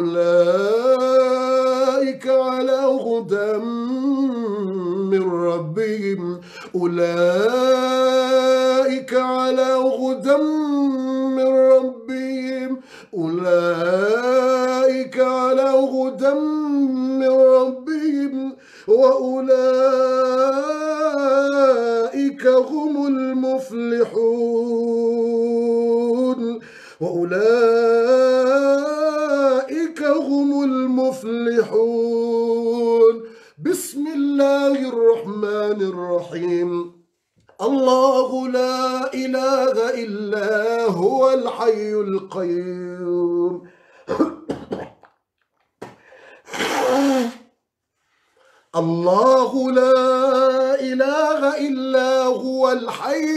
أولئك على هدى من ربهم أولئك على هدى من ربهم أولئك على هدى من ربهم وأولئك هم المفلحون وأولئك هم المفلحون بسم الله الرحمن الرحيم الله لا إله إلا هو الحي القيوم الله لا إله إلا هو الحي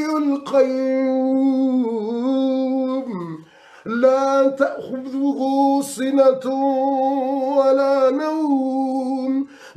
القيوم لا تأخذه سنة ولا نوم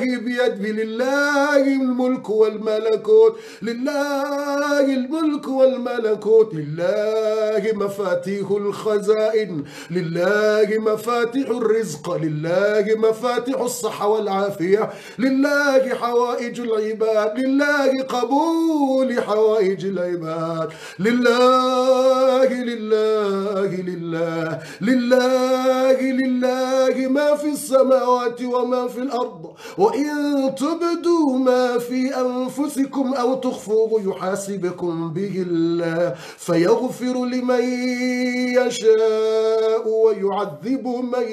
بيد لله الملك والملكوت، لله الملك والملكوت، لله مفاتيح الخزائن، لله مفاتيح الرزق، لله مفاتيح الصحة والعافية، لله حوائج العباد، لله قبول حوائج العباد، لله لله لله لله لله ما في السماوات وما في الأرض، وإن تبدوا ما في أنفسكم أو تخفوه يحاسبكم به الله فيغفر لمن يشاء ويعذب من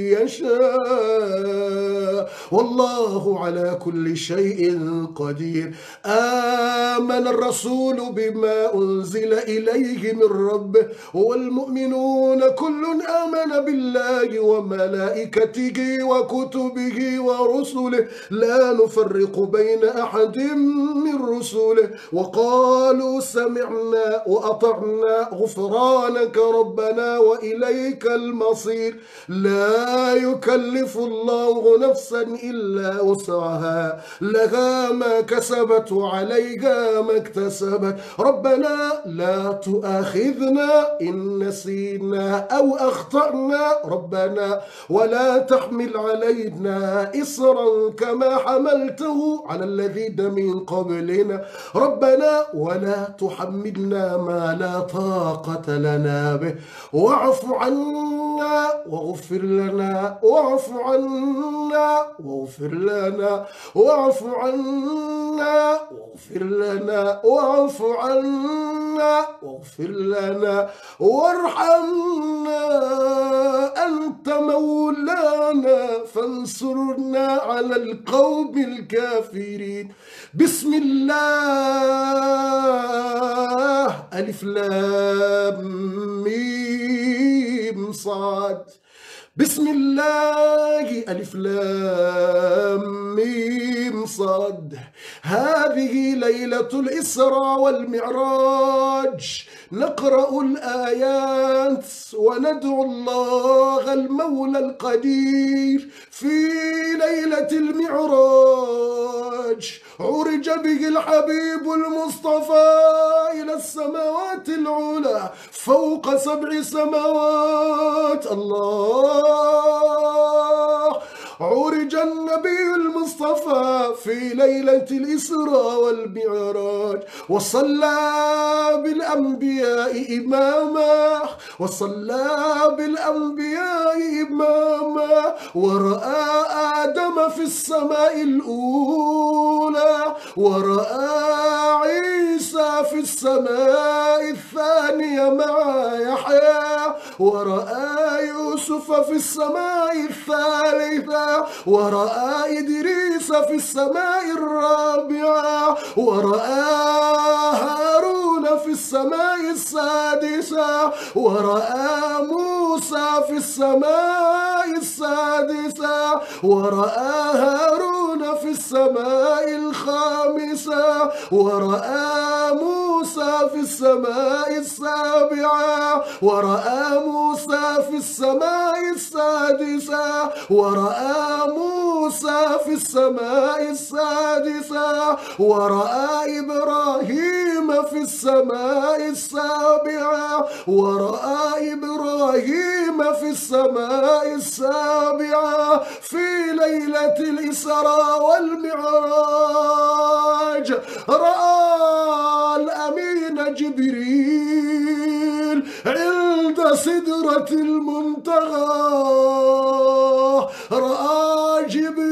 يشاء، والله على كل شيء قدير. آمن الرسول بما أنزل إليه من ربه والمؤمنون كل آمن بالله وملائكته وكتبه ورسله لا نفرق بين أحد من رسله وقالوا سمعنا وأطعنا غفرانك ربنا وإليك المصير. لا يكلف الله نفسا إلا وسعها، لها ما كسبت وعليها ما اكتسبت. ربنا لا تؤاخذنا إن نسينا أو أخطأنا ربنا ولا تحمل علينا إصرا كما حملته على الذين من قبلنا ربنا ولا تحملنا ما لا طاقة لنا به واعف عنا واغفر لنا، واعف عنا واغفر لنا، واعف عنا واغفر لنا، واعف عنا واغفر لنا وارحمنا أنت مولانا فانصرنا على القوم الكافرين. بسم الله ألف لام ميم صاد. بسم الله ألف لام ميم صاد. هذه ليلة الإسراء والمعراج، نقرأ الآيات وندعو الله المولى القدير. في ليلة المعراج عرج به الحبيب المصطفى إلى السماوات العلى فوق 7 سماوات. الله عرج النبي المصطفى في ليلة الإسراء والمعراج وصلى بالأنبياء إماما، وصلى بالأنبياء إماما، ورأى آدم في السماء الأولى، ورأى عيسى في السماء الثانية مع يحيى، ورأى يوسف في السماء الثالثة، ورأى إدريس في السماء الرابعة، ورأى هارون في السماء السادسة، ورأى موسى في السماء السادسة، ورأى هارون في السماء الخامسة، ورأى موسى في السماء السابعة، ورأى موسى في السماء السادسة، ورأى موسى في السماء السادسة، ورأى إبراهيم في السماء السابعة، ورأى إبراهيم في السماء السابعة. في ليلة الإسراء والمعراج رأى الأمين جبريل عند سدرة المنتهى، رأى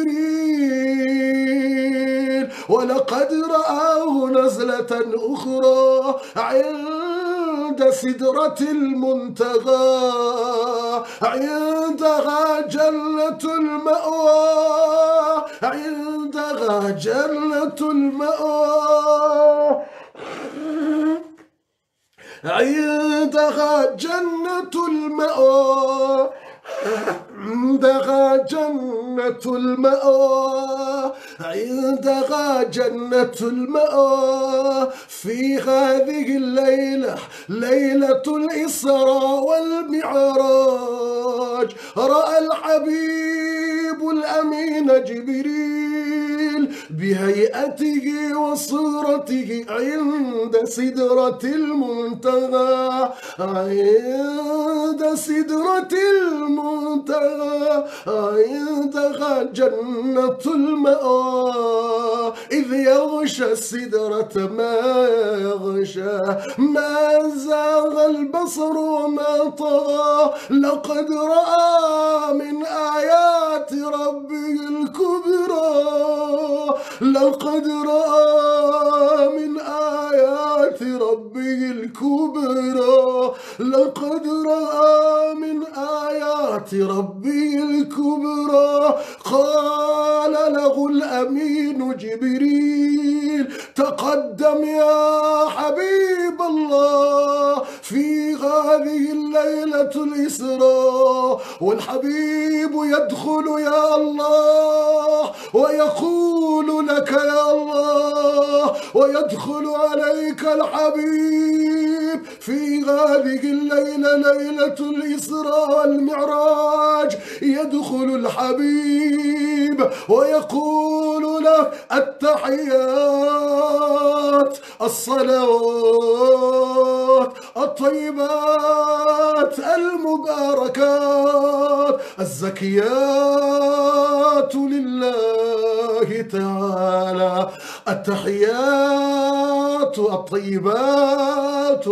جبريل ولقد رآه نزلة أخرى عند سدرة المنتهى، عندها جنة المأوى، عندها جنة المأوى، عندها جنة المأوى، عندها جنة المأوى، عندها جنة المأوى. في هذه الليلة ليلة الإسراء والمعراج رأى الحبيب الأمين جبريل بهيئته وصورته عند سدرة المنتهى، عند سدرة المنتهى، عندها جنة المأوى، إذ يغشى السدرة ما يغشى، ما زاغ البصر وما طغى، لقد رأى من آيات ربه الكبرى، لقد رأى من آيات ربه الكبرى، لقد رأى من آيات ربه الكبرى. قال له الأمين جبريل تقدم يا حبيب الله في هذه الليلة الإسراء، والحبيب يدخل يا الله ويقول لك يا الله، ويدخل عليك الحبيب في هذه الليلة ليلة الإسراء والمعراج، يدخل الحبيب ويقول له التحيات الصلوات الطيبات المباركات الزكيات لله تعالى، التحيات الطيبات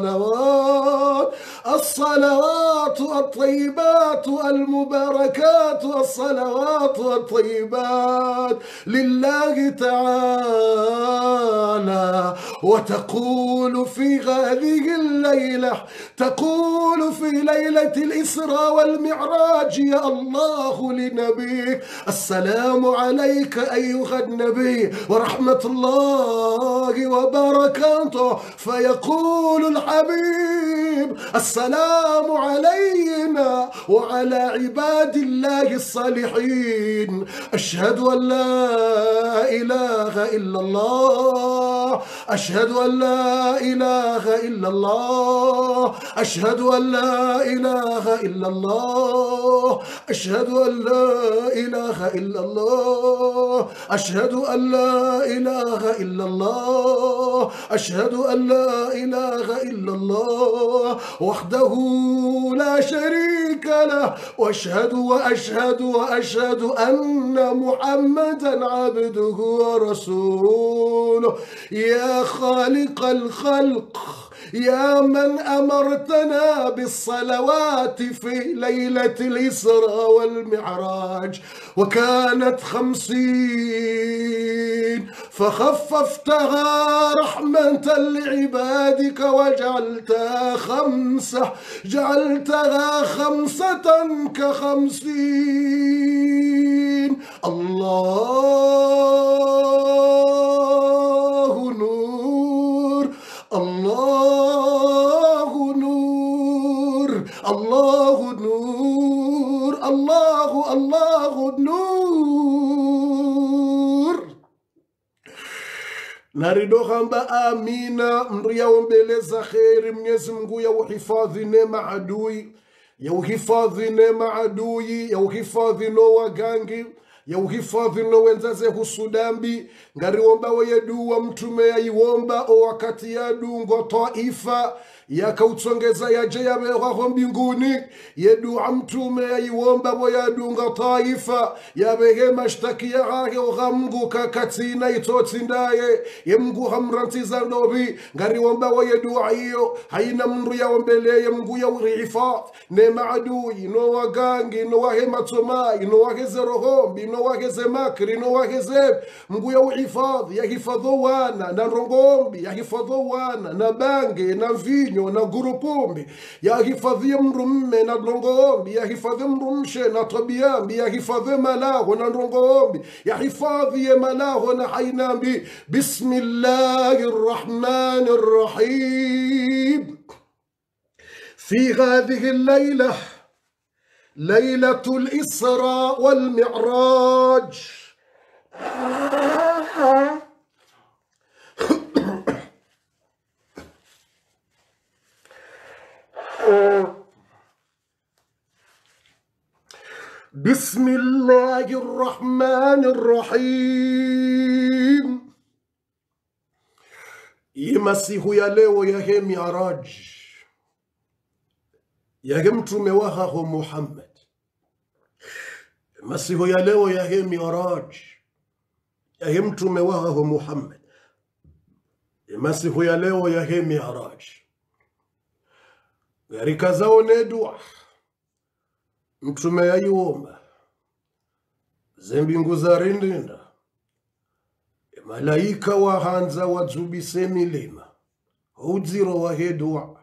الصلوات الطيبات المباركات الصلوات الطيبات لله تعالى. وتقول في هذه الليلة، تقول في ليلة الإسراء والمعراج يا الله لنبيك السلام عليك أيها النبي ورحمة الله وبركاته، فيقول الحبيب السلام علينا وعلى عباد الله الصالحين، أشهد أن لا إله إلا الله، أشهد أن لا إله إلا الله، أشهد أن لا إله إلا الله، أشهد أن لا إله إلا الله، أشهد أن لا إله إلا الله، أشهد أن لا إله إلا الله وحده لا شريك له، وأشهد أن محمدا عبده ورسوله. يا خالق الخلق، يا من أمرتنا بالصلوات في ليلة الإسراء والمعراج وكانت 50 فخففتها رحمة لعبادك وجعلتها 5، جعلتها 5 ك50. الله نور، الله نور، الله نور، الله نور. Naridohamba amina mriyaombeleza kheri. Mwenyezi Mungu ya uhifadhi neema adui, ya uhifadhi neema adui, ya uhifadhi no wagangi, ya uhifadhi no wenzaze husudambi. Ngariomba weyeduwa mtume ya iwomba o wakati ya dungo taifa yakautsongeza yaje yabeho mbinguni. Yeduwa mtume ya iwomba weyadunga taifa yabehe mashtaki ya hake uhamgu kakatina itotsindaye yemgu hamrantiza nobi. Ngariomba weyeduwa iyo haina mnru ya ombeleye mngu ya urihifadhi nema adui no wagangi no wahematomai no waheze rohombi no waheze makri no waheze mngu ya uhifadhi ya hifadho wana na rongombi, ya hifadho wana na bange na vinyo na gurupumbi, ya hifadhi mrumme na rongombi, ya hifadhi mrumshe na tabiambi, ya hifadhi malaho na rongombi, ya hifadhi malaho na hainambi. Bismillahirrahmanirrahim. في هذه الليلة ليلة الإسراء والمعراج بسم الله الرحمن الرحيم. masihu ya leo yahe mi'raj yahe mtume waho Muhammad. Masihu ya leo yahe mi'raj yahe mtume waho Muhammad. Masihu ya leo yahe mi'raj garika zao ne dua mtume yayiomba zembingu za rindinda malaika wahanza wadzubise milima udziro wahe dua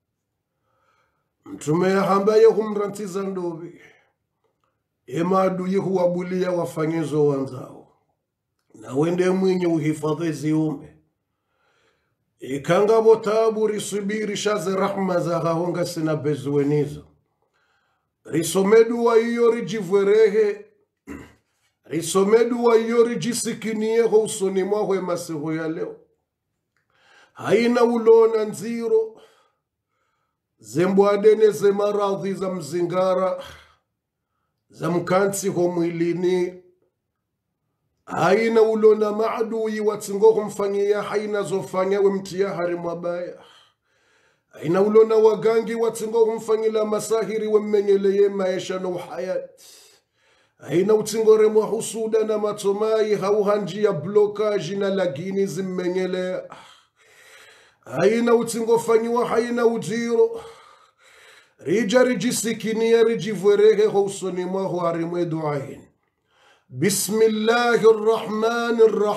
mtume yahambaye humrantiza ndovi maadui huwabulia wafanyizo wanzao na wende mwenye uhifadhi ziume ikangabo tabu risubiri shaze rahma za hahonga sina bezuenizo risomedu wa iyo rijivwerehe risomedu wa iyo rijisikinie ho usoni mwaho masihu ya leo haina ulona nziro zembwadene ze maradhi za mzingara za mkansi ho mwilini haina ulona maadui watsingo kumfanyia haina zofanya we mtia hari mwabaya haina ulona wagangi watsingo kumfanyila masahiri we mmenyeleye maisha na uhayat haina utsingore mwa husuda na matomai hauhanji ya blokaji na lagini zimmenyele haina utsingo fanyiwa haina ujiro rija rijisikinia rijivwerehe ho usoni mwaho harimwe duahin. بسم الله الرحمن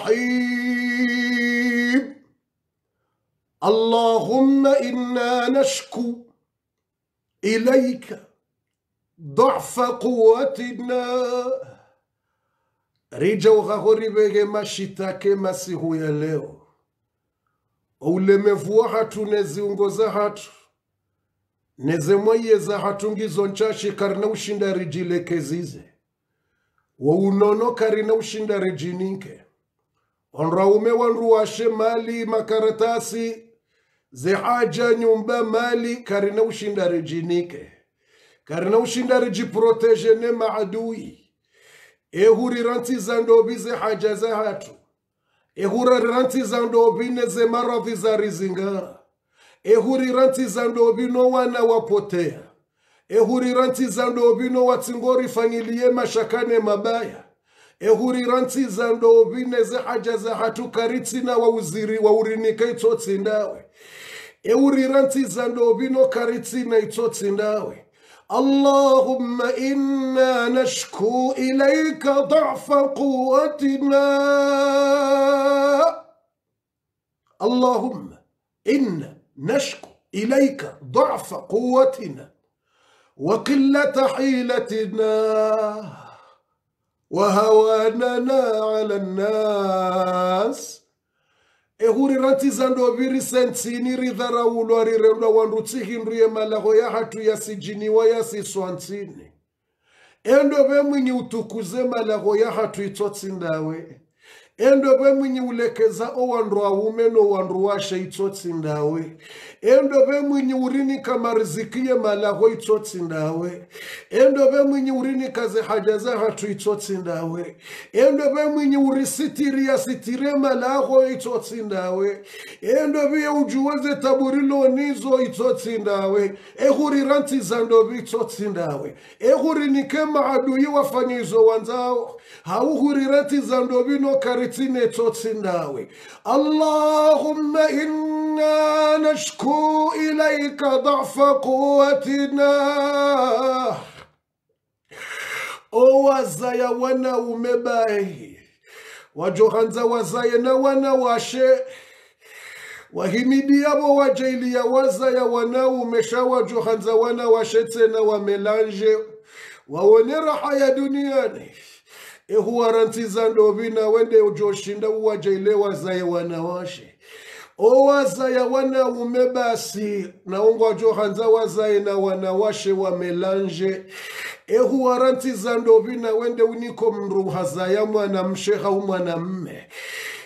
الرحيم اللهم إنا نشكو إليك ضعف قوتنا رجو غوري بغي ماشيتاكي مسيحو يا لeo ulemevua hatu neziungoza hatu nezemwayeza hatu ngizonchashi karna ushinda rijilekezize wa unono karina ushinda rejininke onraume wanruwashe mali makaratasi ze haja nyumba mali karina ushinda rejinike karina ushinda rejiprotege ne maadui ehuri ranti zandobi ze haja za hatu ehuri ranti zandobi ne ze maradhi za rizingara ehuri ranti zandobi no wana wapotea ehuriranti zandobino watsingori fanyilie mashakane mabaya ehuriranti zandobine ze haja za hatu karitsina wa uziri wa urinika itotsindawe ehuriranti zandobino karitsina itotsindawe Allahumma inna nashku ilayka dha'fa quwwatina Allahumma inna nashku ilayka dha'fa quwwatina وقلة حيلتنا وهواننا على الناس ehuri ranti zando viri sensini ridhara ulwari renda wanrutihi nriye malaho ya hatu ya sijini wa ya siswansini endo bemwinyi utukuze malaho ya hatu itotsindawe endo bemwinyi ulekeza o wanru awume no wanru washe itotsindawe endo bemwinyi urini kama rizikiye malaho itotsindawe endo bemwinyi urini kaze haja za hatu itotsindawe endo bemwinyi urisitiri ya sitire malaho itotsindawe endo biye ujuweze taburilo nizo itotsindawe ehuri ranti zando itotsindawe ehuri nikema aduyi wafanyizo wanzao hauhuri ranti zando bino karitine totsindawe Allahumma inna nashku ilayka dha'fa quwwatina o wazaya wana umebai wajohanza wazaye na wana washe wahimidi yabo wajaili ya wazaya wana umesha wajohanza wana washe tena wamelanje waone raha ya duniani ehuwa ranti zando vina wende ujoshinda uwajaile wazaye wana washe o wazaya wana umebasi na ungo johanza wazaye na wana washe wamelanje ehuwa ranti zando vina wende uniko mru hazaya mwana msheha umwana mme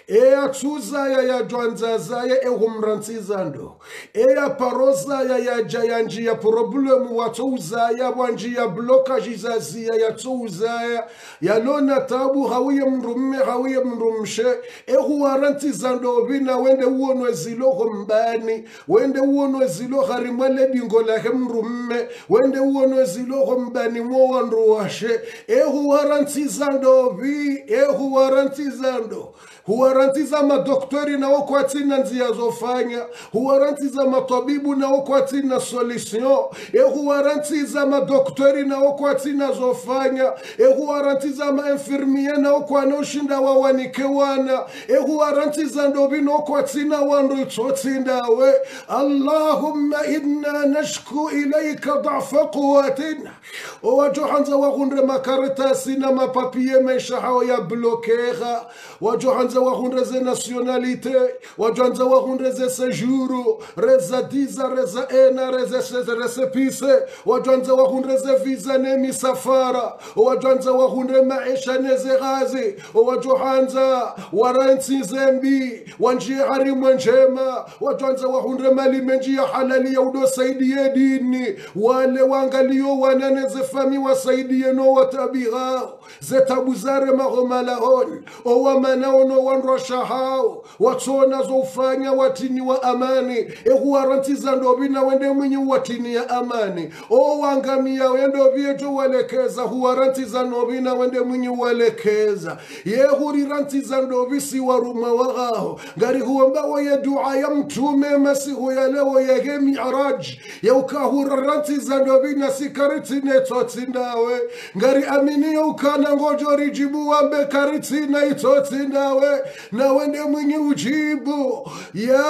eya tuzaya ya jwanzazaya ehumranzizando eya parozaya ya jayanji ya problemu watuzaya wanji ya blokaji zazia ya tuzaya ya lona tabu hawiye mrumme hawiye mrumshe ehuwarantizando bina wende uonwe ziloho mbani wende uonwe ziloho harimwale dingo lake mrumme wende uonwe ziloho mbani mwanruwashe ehuwarantizando bi ehuwarantizando huwarantiza madoktori na wako atina nzia zofanya huwarantiza matabibu na wako atina solution huwarantiza madoktori na wako atina zofanya huwarantiza mainfirmie na wako anoshinda wawanike wana huwarantiza ndobi na wako atina wandu itotsindawe Allahumma inna nashku ilayka dha'fa quwatina wajohanza wagunre makaritasi na mapapie mesha hao ya blokeha wajohanza wahundreze nationalite wajohanza wahundreze sejuru reza diza reza ena reza pise wajohanza wahundreze visa ne misafara wajohanza wahundre maisha neze ghazi wajohanza waranti zembi wanji harimu njema wajohanza wahundre mali menji ya halali ya udo saidie dini wale wangalio wananeze fami wa saidie no watabiha zetabuzare mahomalahon owamanao wanrosha hao watona zofanya watini wa amani ehuwarantiza ndobina wende mwenye watini ya amani owangamia wendo vieto walekeza huwarantiza ndobina wende mwenye walekeza yehurirantiza ndobisi waruma wagaho ngari huwamba waye dua ya mtume masihu ya leo yege mi'raj yaukahurarantiza ndobina sikaritine totindawe ngari amini yaukana ngojo rijibu wambe karitina itotindawe na wende mwenye ujibu ya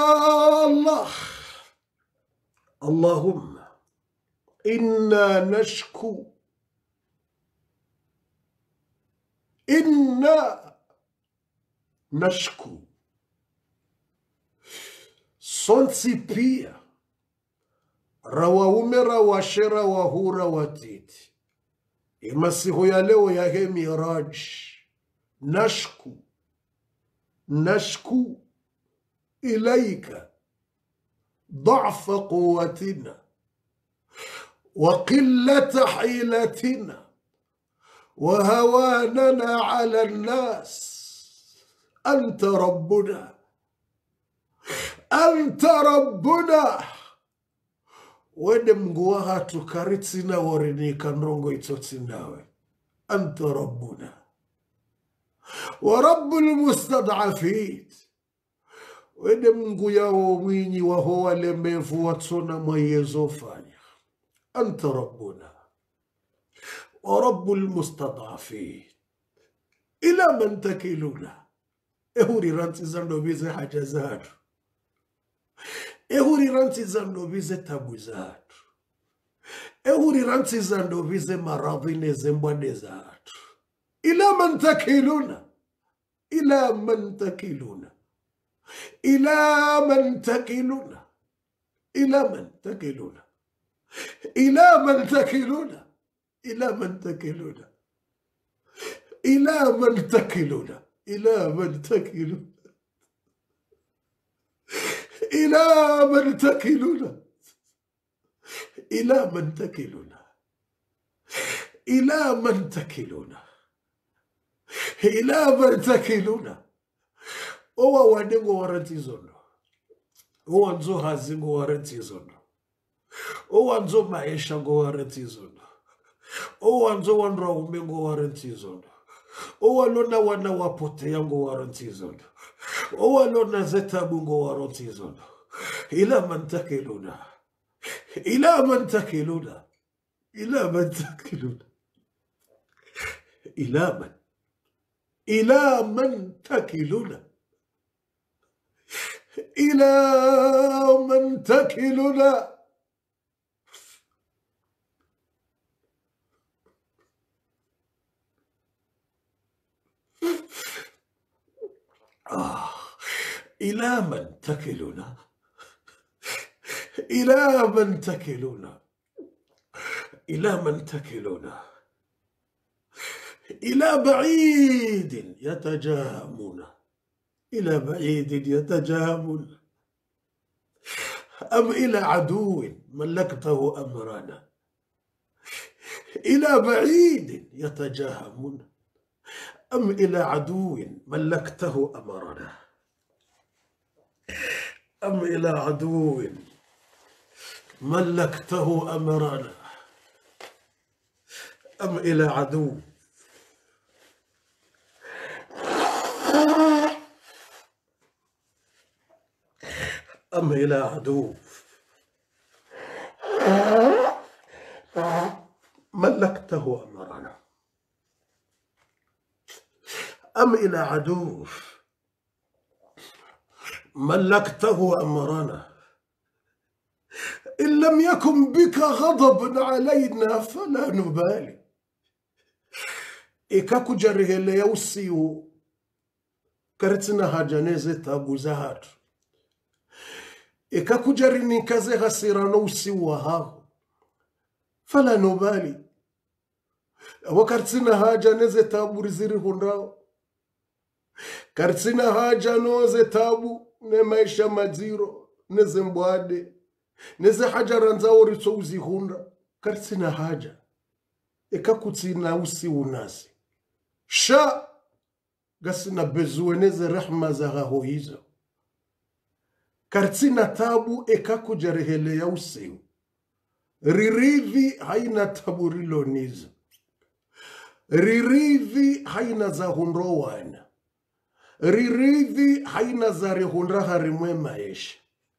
Allah Allahumma inna nashku sonsi pia rawaume rawashera wahura watiti imasihu ya leo yake miraj نشكو إليك ضعف قوتنا وقلة حيلتنا وهواننا على الناس أنت ربنا ودمغوها تكارتنا ورنيكا نرونغو يتوتسناوي أنت ربنا ورب المستضعفين wende Mungu yao mwinyi wa hoa lemevu watsona mweyezo fanya anta rabbuna wa rabbul mustadafin ila man takiluna ehuri ranti zando bize haja zatu ehuri ranti zando bize tabu zatu ehuri ranti zando bize maradhi nezembwade zatu ila man takiluna ila man takiluna إلى من تكلنا إلى من تكلنا إلى من تكلنا إلى من تكلنا إلى من تكلنا إلى من تكلنا إلى من تكلنا إلى من تكلنا إلى من تكلنا إلى من تكلنا owa wandengo waranti zono owa nzo hazingo waranti zono owa nzo maisha ngo waranti zono owa nzo wanra umengo waranti zono owa lona wana wapote yango waranti zono owa lona zetabu ngo waranti zono ila man takiluna ila man takiluna ila man takiluna ila man takiluna إلى من تكلنا إلى من تكلنا إلى من تكلنا إلى من تكلنا إلى بعيد يتجاهمون إلى بعيد يتجهمون أم إلى عدو ملكته أمرنا إلى بعيد يتجهمون أم إلى عدو ملكته أمرنا أم إلى عدو ملكته أمرنا أم إلى عدو أم إلى عدو ملكته أمرنا أم إلى عدو ملكته أمرنا إن لم يكن بك غضب علينا فلا نبالي إكاكو جره ليوسيو كرتنا هاجانيزي تابو زهار إكاكو جريني كازي غسيرانو سيوها فلا نبالي وكرتنا هاجانيزي تابو رزيري هنراو كرتنا هاجانوزي تابو نمايشا مديرو نزمبوادي neze haja ranzao ritouzi hunda karsina haja ekakutina usi unasi sha gasina bezue neze rahma za hizo karsina tabu ekakujarehele ya usiu ririvi haina tabu rilonizo ririvi haina za hunrowana ririvi haina za rehundra harimwe maisha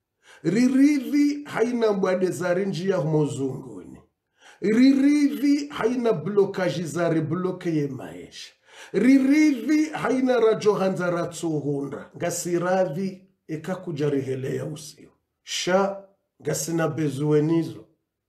ririvi haina mbwade zari njia humozunguni ririvi haina blokaji zari bloke ye maisha ririvi haina rajo hanza ratsuhunda ngasiravi ekakujarihele ya usio sha ngasina bezuenizo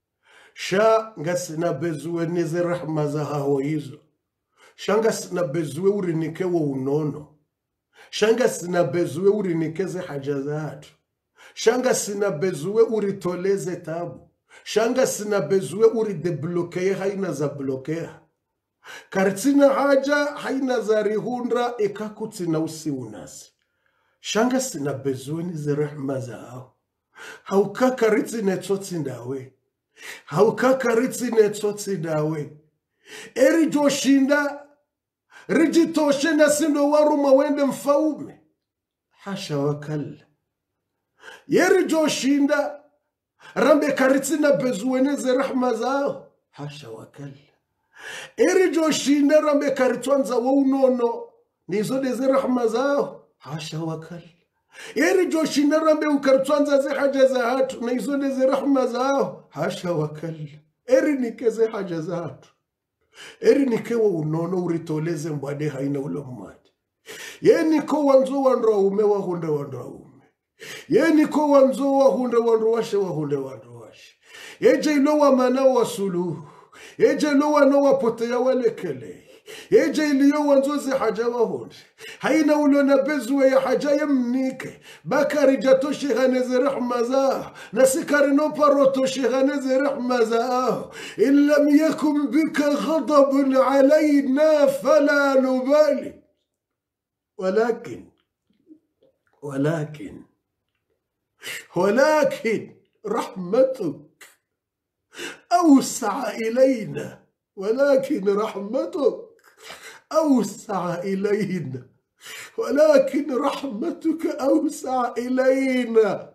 sha ngasina bezuenize rahma za hao hizo sha ngasina bezue urinikewo unono sha ngasina bezue urinikeze haja za hatu shanga sina bezue uritoleze tabu shanga sina bezue uridebloke haina za blokea kartina haja haina za rihundra ekakutina usi unasi shanga sina bezue ni ze rahma zao haukaka ritine tsotsi ndawe haukaka ritine tsotsi ndawe eri joshinda rijitoshe na sindo waruma wende mfaume hasha wakalla yeri joshinda rambe karitsina bezueneze rahma zao hasha wakalla eri joshinda rambe karitwanza wa unono nizodeze rahma zao hasha wakalla eri joshinda rambe ukaritwanza ze haja za hatu nizodeze rahma zao hasha wakalla eri nikeze haja za hatu eri nikewa unono uritoleze mbwade haina ulo mwadi yeni ko wanzo wanro ume wa hunda wanro ume yeni ko wanzo wa hunda wanro washe wa hunda wanro washe yeje ilo wa mana wa suluhu yeje ilo wa no wa potea walekele yeje iliyo wanzo zi haja wa hunda haina ulo na bezwe ya haja ya mnike bakari jatoshe haneze rahma zao nasikari no parotoshe haneze rahma zao in lam yakun bika ghadabun alayna fala nubali ولكن رحمتك أوسع إلينا ولكن رحمتك أوسع إلينا ولكن رحمتك أوسع إلينا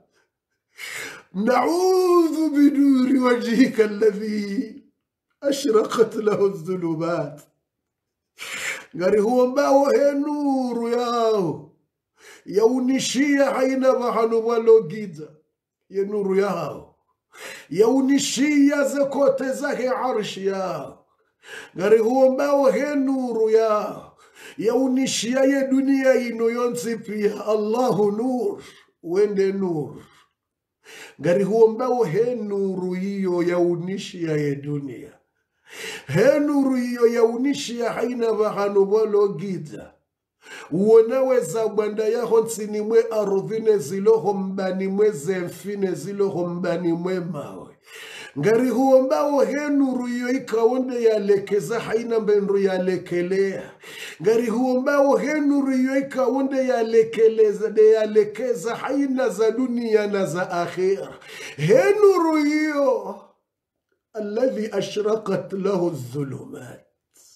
نعوذ بنور وجهك الذي أشرقت له الظلمات قال هو مباو هي نور ياو yaunishia haina bahanu walogiza ya nuru yao yaunishia zakote zake arshi yao gari huo mbao he nuru yao yaunishia ye dunia ino yonsi pia Allahu nur wende nur gari huo mbao he nuru hiyo yaunishia ye dunia he nuru hiyo yaunishia haina bahanu walogiza Uonaweza gwanda yaho nsini mwe arudhine ziloho mbani mwe zemfine ziloho mbani mwe mawe ngari huo mbao he nuru iyo ikaonde yalekeza haina mbendru yalekelea ngari huo mbao he nuru iyo ikaonde yalekeza haina za dunia na za akhira he nuru iyo alladhi ashraqat lahu adh-dhulumat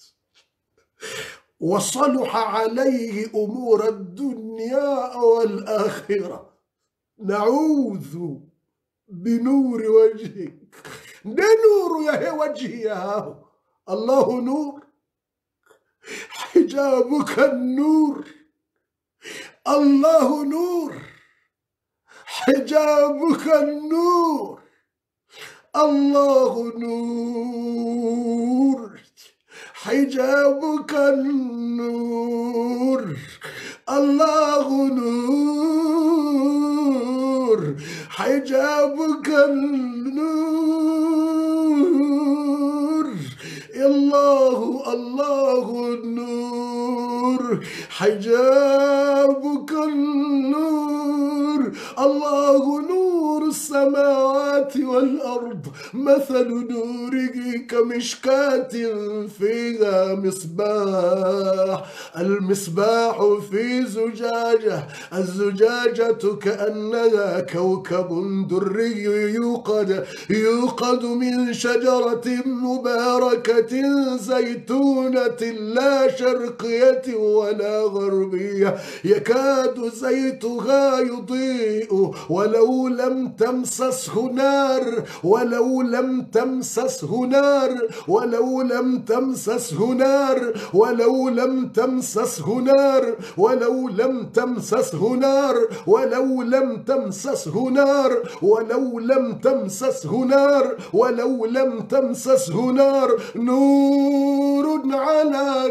وصلح عليه أمور الدنيا والآخرة نعوذ بنور وجهك نور يا وجهي يا الله نور حجابك النور الله نور حجابك النور الله نور حجابك النور الله نور حجابك النور الله النور حجابك النور الله نور السماوات والأرض مثل نوره كمشكاة فيها مصباح المصباح في زجاجة الزجاجة كأنها كوكب دري يوقد من شجرة مباركة زيتونة لا شرقية ولا غربية يكاد زيتها يضيء ولو لم تمسسه نار ولو لم تمسسه نار ولو لم تمسسه نار ولو لم تمسسه نار ولو لم تمسسه نار ولو لم تمسسه نار ولو لم تمسسه نار ولو لم تمسسه نار نور على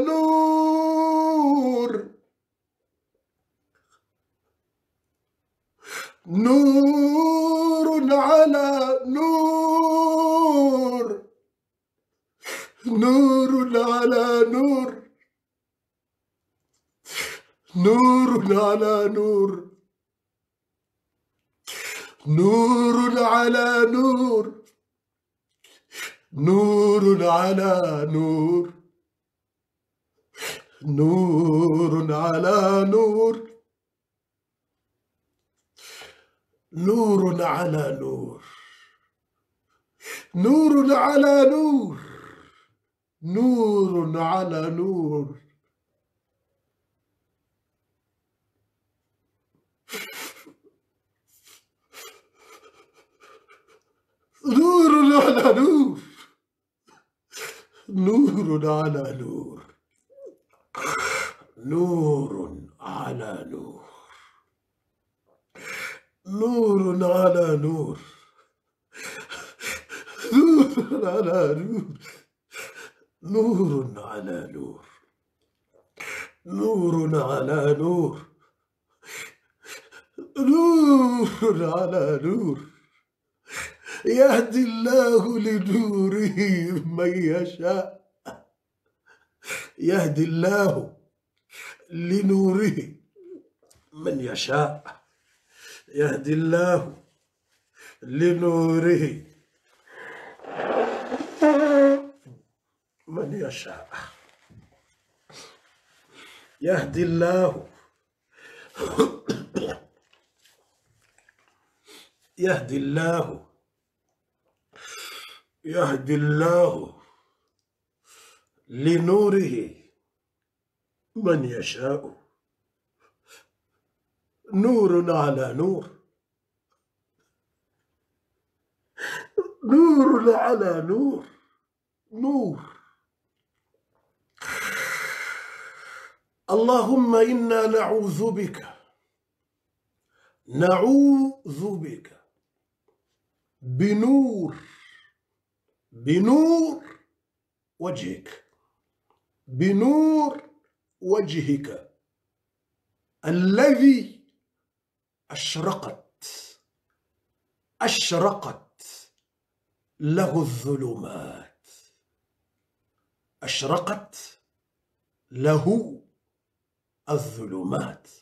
نور نور على نور نور على نور نور على نور نور على نور نور على نور نور على نور نور على نور نور على نور نور على نور نور على نور نور على نور نور على نور نور على نور نور على نور نور على نور نور على نور نور على نور يهدي الله لنوره من يشاء يهدي الله لنوره من يشاء يهدي الله لنوره من يشاء يهدي الله يهدي الله يهدي الله لنوره من يشاء نور على نور نور على نور نور اللهم إنا نعوذ بك بنور وجهك بنور وجهك الذي أشرقت له الظلمات أشرقت له الظلمات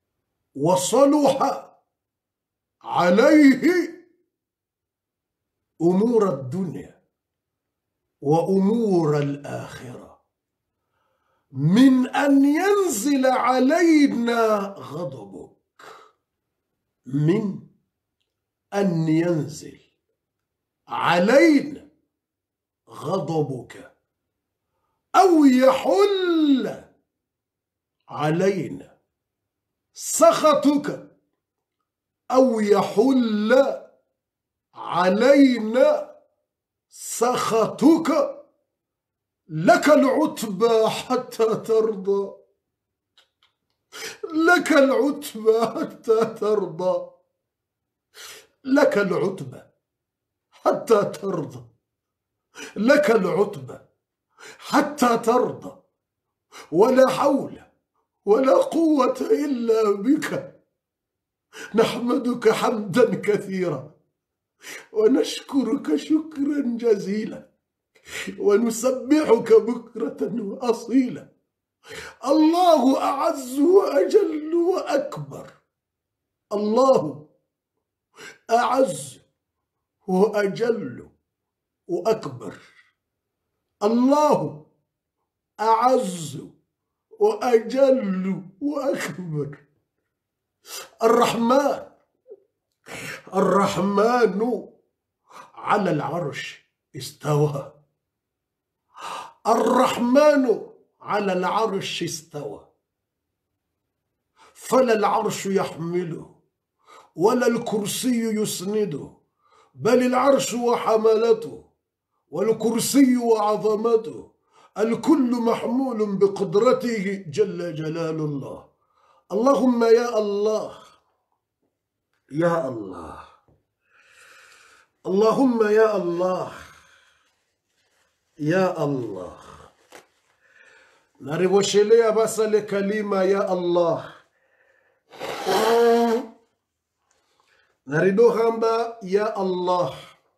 وصلح عليه أمور الدنيا وأمور الآخرة من أن ينزل علينا غضبك، من أن ينزل علينا غضبك أو يحل علينا سخطك أو يحل علينا سخطك. لك العتبى حتى ترضى، لك العتبى حتى ترضى، لك العتبى حتى ترضى، لك العتبى حتى ترضى، ولا حول ولا قوة إلا بك. نحمدك حمدا كثيرا ونشكرك شكرا جزيلا ونسبحك بكرة وأصيلا. الله أعز وأجل وأكبر، الله أعز وأجل وأكبر، الله أعز وأجل وأكبر. الرحمن، الرحمن على العرش استوى، الرحمن على العرش استوى، فلا العرش يحمله ولا الكرسي يسنده، بل العرش وحملته والكرسي وعظمته، الكل محمول بقدرته جل جلال الله. اللهم يا الله، يا الله، اللهم يا الله، يا الله. nariboshelea basa le kalima ya Allah, naridohamba ya Allah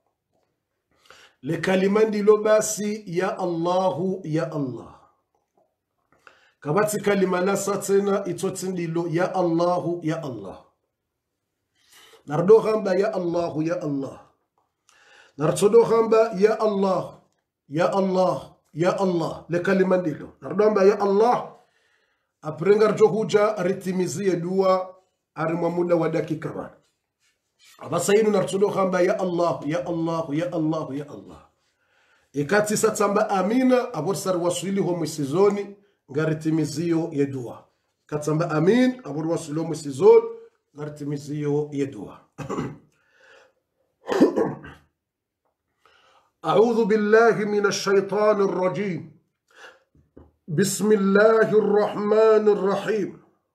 le kalima ndilo basi ya Allahu ya Allah. Kabati kalima nasa tena itotsindilo ya Allahu ya Allah. Nardohamba ya Allahu ya Allah, nartodohamba ya Allah, ya Allah, ya Allah le kalima ndilo nardohamba ya Allah. Aprengar johuja ritimizie dua arimwa muda wa dakika bana. Abasainu nartodohamba ya Allah, ya Allah, ya Allah, ya Allah. Ikati satamba amina aborsar waswili ho mwisizoni ngaritimizio ya dua. Katamba amin abor waswili ho mwisizoni ngaritimizio ya dua. أعوذ بالله من الشيطان الرجيم. بسم الله الرحمن الرحيم.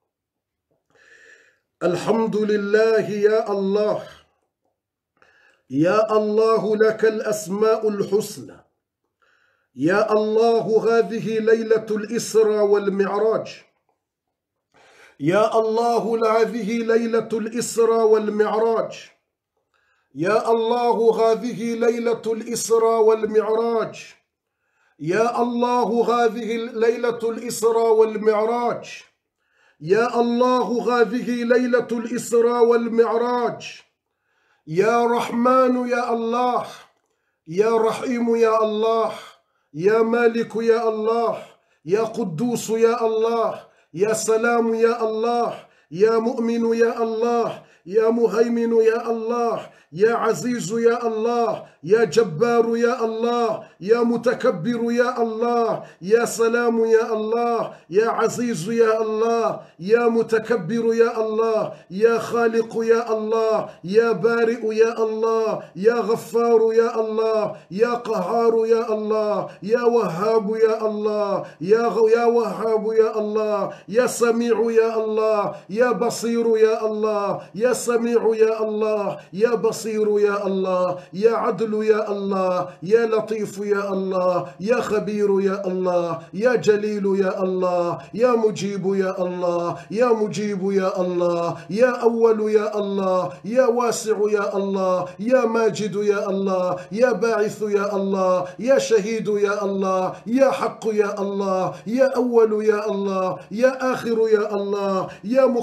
الحمد لله يا الله، يا الله لك الأسماء الحسنى، يا الله هذه ليلة الإسرى والمعراج، يا الله هذه ليلة الإسرى والمعراج، يا الله هذه ليلة الإسرى والمعراج، يا الله هذه ليلة الإسرى والمعراج، يا الله هذه ليلة الإسرى والمعراج. يا رحمن يا الله، يا رحيم يا الله، يا مالك يا الله، يا قدوس يا الله، يا سلام يا الله، يا مؤمن يا الله، يا مهيمن يا الله، يا عزيز يا الله، يا جبار يا الله، يا متكبر يا الله، يا سلام يا الله، يا عزيز يا الله، يا متكبر يا الله، يا خالق يا الله، يا بارئ يا الله، يا غفار يا الله، يا قهار يا الله، يا وهاب يا الله، يا وهاب يا الله، يا سميع يا الله، يا بصير يا الله، يا سميع يا الله، يا بصير يا الله، يا عدل يا الله، يا لطيف يا الله، يا خبير يا الله، يا جليل يا الله، يا مجيب يا الله، يا مجيب يا الله، يا أول يا الله، يا واسع يا الله، يا ماجد يا الله، يا باعث يا الله، يا شهيد يا الله، يا حق يا الله، يا أول يا الله، يا آخر يا الله، يا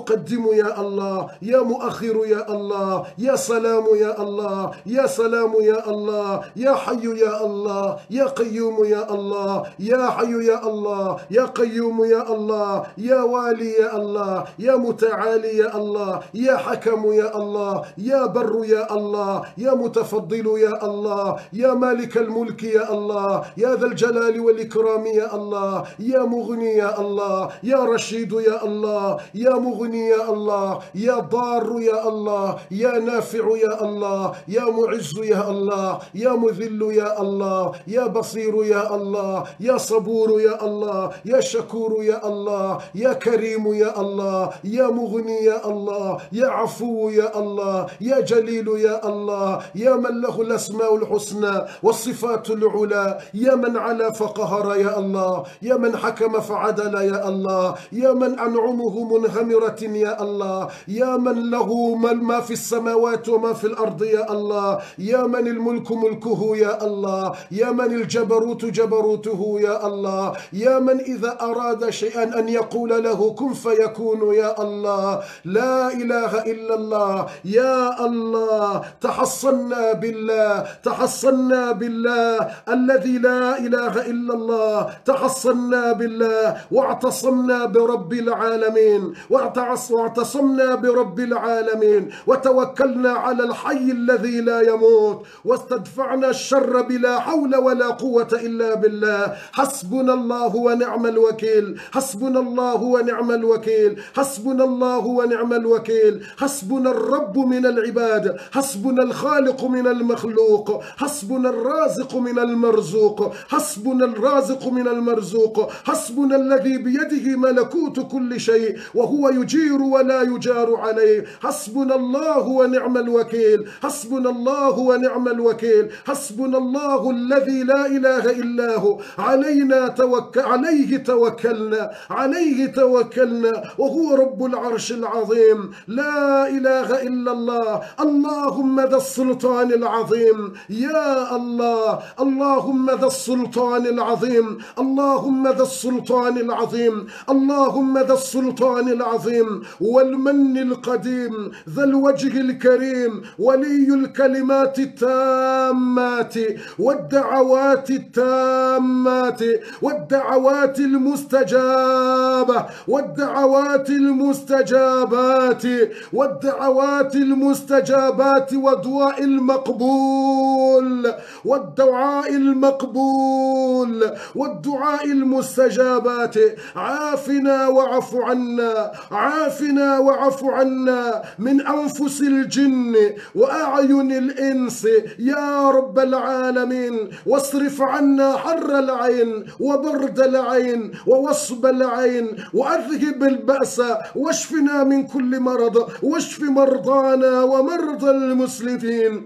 مقدم يا الله، يا مؤخر يا الله، يا سلام يا الله، يا سلام يا الله، يا حي يا الله، يا قيوم يا الله، يا حي يا الله، يا قيوم يا الله، يا والي يا الله، يا متعالي يا الله، يا حكم يا الله، يا بر يا الله، يا متفضل يا الله، يا مالك الملك يا الله، يا ذا الجلال والإكرام يا الله، يا مغني يا الله، يا رشيد يا الله، يا مغني يا الله، يا ضار يا الله، يا نافع يا الله، يا معز يا الله، يا مذل يا الله، يا بصير يا الله، يا صبور يا الله، يا شكور يا الله، يا كريم يا الله، يا مغني يا الله، يا عفو يا الله، يا جليل يا الله، يا من له الأسماء الحسنى والصفات العلى، يا من علا فقهر يا الله، يا من حكم فعدل يا الله، يا من أنعمه منهمرة يا الله، يا من له ما في السماوات وما في الأرض يا الله، يا من الملك ملكه يا الله، يا من الجبروت جبروته يا الله، يا من إذا أراد شيئا أن يقول له كن فيكون يا الله. لا إله إلا الله. يا الله تحصنا بالله، تحصنا بالله الذي لا إله إلا الله، تحصنا بالله واعتصمنا برب العالمين، واعتصمنا برب العالمين، وتوكلنا على الحي الذي لا يموت، واستدفعنا الشر بلا حول ولا قوة إلا بالله. حسبنا الله ونعم الوكيل، حسبنا الله ونعم الوكيل، حسبنا الله ونعم الوكيل. حسبنا الرب من العباد، حسبنا الخالق من المخلوق، حسبنا الرازق من المرزوق، حسبنا الرازق من المرزوق، حسبنا الذي بيده ملكوت كل شيء وهو يجير ولا يجار عليه. حسبنا الله ونعم الوكيل، حسبنا الله ونعم الوكيل. حسبنا الله الذي لا إله إلا هو، عليه توكلنا، عليه توكلنا، وهو رب العرش العظيم. لا إله إلا الله. اللهم ذا السلطان العظيم يا الله، اللهم ذا السلطان العظيم، اللهم ذا السلطان العظيم، اللهم ذا السلطان العظيم والمن القديم، ذا الوجه الكريم، ولي الكلمات التامات والدعوات التامات والدعوات المستجابة، والدعوات المستجابات، والدعوات المستجابات، والدعاء المقبول، والدعاء المقبول، والدعاء المستجابات. عافنا واعف عنا، عافنا واعف عنا من أنفس الجن وأعين الإنس يا رب العالمين. واصرف عنا حر العين وبرد العين ووصب العين، وأذهب البأس، واشفنا من كل مرض، واشف مرضانا ومرضى المسلمين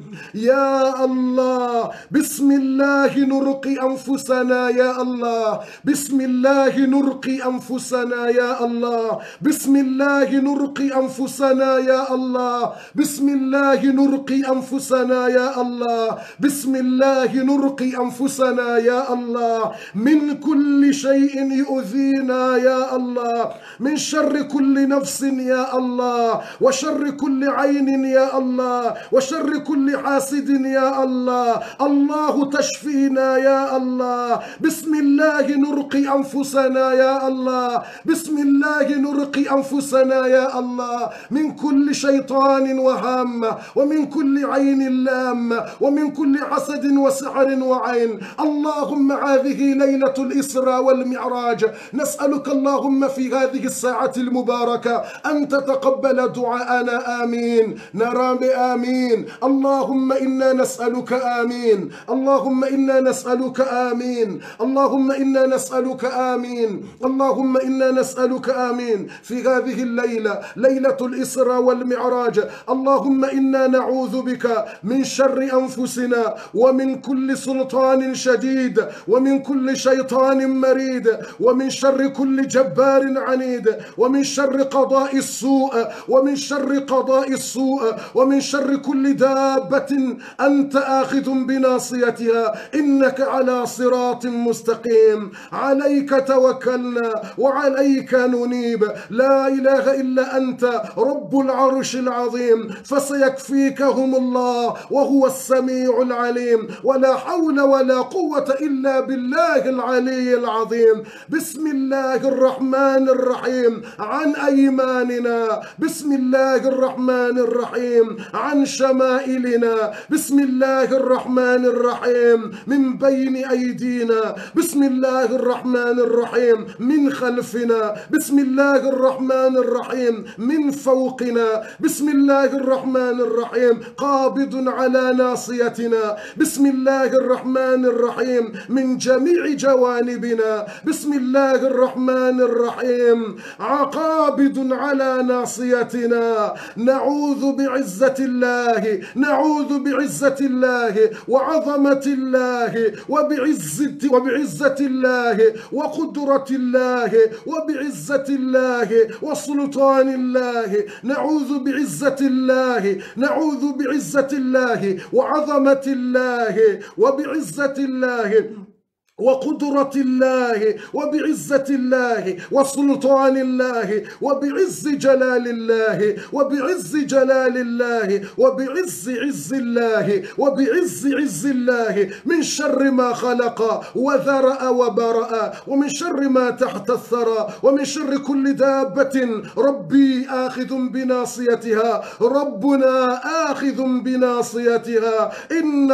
يا الله. بسم الله نرقي أنفسنا يا الله، بسم الله نرقي أنفسنا يا الله، بسم الله نرقي أنفسنا يا الله، بسم الله نرقي أنفسنا يا الله، بسم الله نرقي أنفسنا يا الله من كل شيء يؤذينا يا الله، من شر كل نفس يا الله، وشر كل عين يا الله، وشر كل حاسد يا الله. الله تشفينا يا الله. بسم الله نرقي أنفسنا يا الله، بسم الله نرقي أنفسنا يا الله من كل شيطان وهامة، ومن كل عين لامة، ومن كل حسد وسحر وعين. اللهم هذه ليلة الإسراء والمعراج، نسألك اللهم في هذه الساعة المباركة أن تتقبل دعاءنا. آمين. نرى بآمين. اللهم إنا نسألك آمين، اللهم إنا نسألك آمين، اللهم إنا نسألك آمين، اللهم إنا نسألك آمين في هذه الليلة، ليلة الإسراء والمعراج. اللهم إنا نعوذ بك من شر أنفسنا، ومن كل سلطان شديد، ومن كل شيطان مريد، ومن شر كل جبار عنيد، ومن شر قضاء السوء، ومن شر قضاء السوء، ومن شر كل دابة أنت آخذ بناصيتها، إنك على صراط مستقيم. عليك توكلنا وعليك ننيب. لا إله إله إلا أنت رب العرش العظيم، فسيكفيكهم الله وهو السميع العليم. ولا حول ولا قوة إلا بالله العلي العظيم. بسم الله الرحمن الرحيم عن أيماننا، بسم الله الرحمن الرحيم عن شمائلنا، بسم الله الرحمن الرحيم من بين أيدينا، بسم الله الرحمن الرحيم من خلفنا، بسم الله الرحمن الرحيم من فوقنا، بسم الله الرحمن الرحيم قابض على ناصيتنا، بسم الله الرحمن الرحيم من جميع جوانبنا، بسم الله الرحمن الرحيم قابض على ناصيتنا. نعوذ بعزة الله، نعوذ بعزة الله وعظمة الله وبعزة الله وقدرة الله وبعزة الله وسلطان الله، نعوذ بعزة الله، نعوذ بعزة الله وعظمة الله وبعزة الله وقدرة الله وبعزة الله وسلطان الله وبعز جلال الله وبعز جلال الله وبعز عز الله وبعز عز الله من شر ما خلق وذرأ وبرأ، ومن شر ما تحت الثرى، ومن شر كل دابة ربي آخذ بناصيتها، ربنا آخذ بناصيتها، إن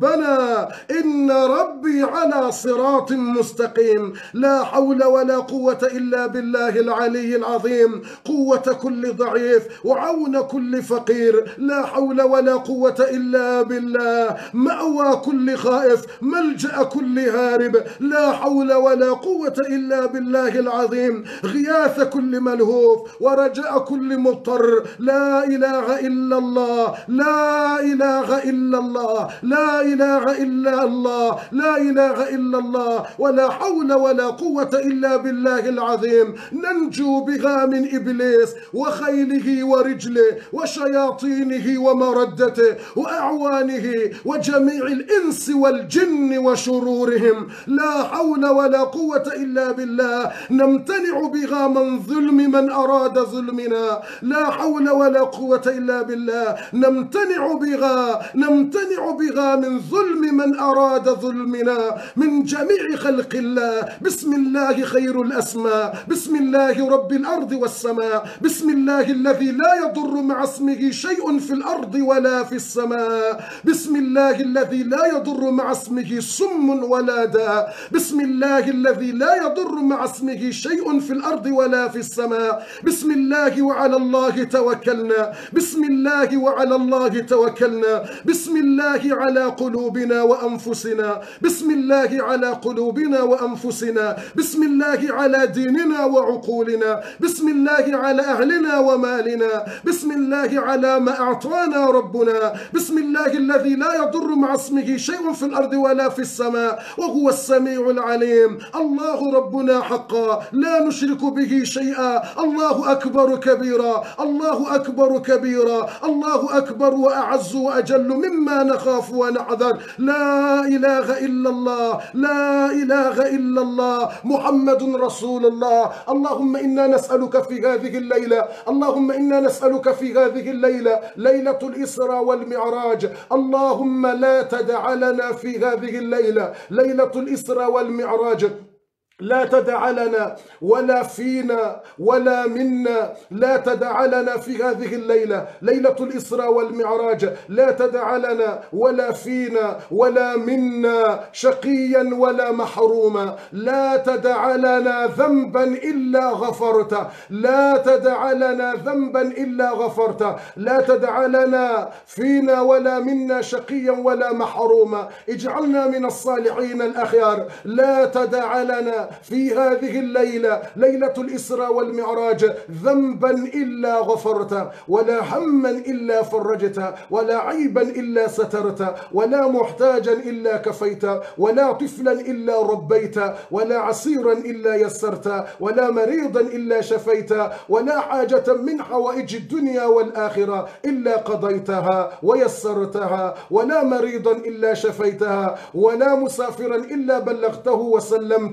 ربي على صراط مستقيم. لا حول ولا قوة إلا بالله العلي العظيم، قوة كل ضعيف وعون كل فقير، لا حول ولا قوة إلا بالله، مأوى كل خائف، ملجأ كل هارب، لا حول ولا قوة إلا بالله العظيم، غياث كل ملهوف ورجاء كل مضطر. لا إله إلا الله، لا إله إلا الله، لا إله إلا الله، لا إله إلا الله، ولا حول ولا قوة إلا بالله العظيم. ننجو بها من إبليس وخيله ورجله وشياطينه ومردته وأعوانه وجميع الإنس والجن وشرورهم، لا حول ولا قوة إلا بالله. نمتنع بها من ظلم من أراد ظلمنا، لا حول ولا قوة إلا بالله. نمتنع بها من ظلم من أراد ظلمنا من جميع خلق الله. بسم الله خير الأسماء، بسم الله رب الأرض والسماء، بسم الله الذي لا يضر مع اسمه شيء في الأرض ولا في السماء، بسم الله الذي لا يضر مع اسمه سم ولا داء، بسم الله الذي لا يضر مع اسمه شيء في الأرض ولا في السماء. بسم الله وعلى الله توكلنا، بسم الله وعلى الله توكلنا، بسم الله على قلوبنا وأنفسنا، بسم الله على قلوبنا وأنفسنا، بسم الله على ديننا وعقولنا، بسم الله على أهلنا ومالنا، بسم الله على ما أعطانا ربنا، بسم الله الذي لا يضر مع اسمه شيء في الأرض ولا في السماء وهو السميع العليم. الله ربنا حقا لا نشرك به شيئا، الله أكبر كبيرا، الله أكبر كبيرا، الله أكبر وأعز وأجل مما نخاف ونحذر. لا إله إلا الله، لا إله إلا الله، محمد رسول الله. اللهم إنا نسألك في هذه الليلة، اللهم إنا نسألك في هذه الليلة، ليلة الإسراء والمعراج، اللهم لا تدع لنا في هذه الليلة، ليلة الإسراء والمعراج، لا تدع لنا ولا فينا ولا منا، لا تدع لنا في هذه الليلة ليلة الإسراء والمعراج، لا تدع لنا ولا فينا ولا منا شقيا ولا محروما، لا تدع لنا ذنبا إلا غفرته، لا تدع لنا ذنبا إلا غفرته، لا تدع لنا فينا ولا منا شقيا ولا محروما، اجعلنا من الصالحين الأخيار. لا تدع لنا في هذه الليلة ليلة الإسراء والمعراج ذنبا إلا غفرته، ولا هما إلا فرجته، ولا عيبا إلا سترته، ولا محتاجا إلا كفيته، ولا طفلا إلا ربيته، ولا عسيرا إلا يسرته، ولا مريضا إلا شفيته، ولا حاجة من حوائج الدنيا والآخرة إلا قضيتها ويسرتها، ولا مريضا إلا شفيتها، ولا مسافرا إلا بلغته وسلمته،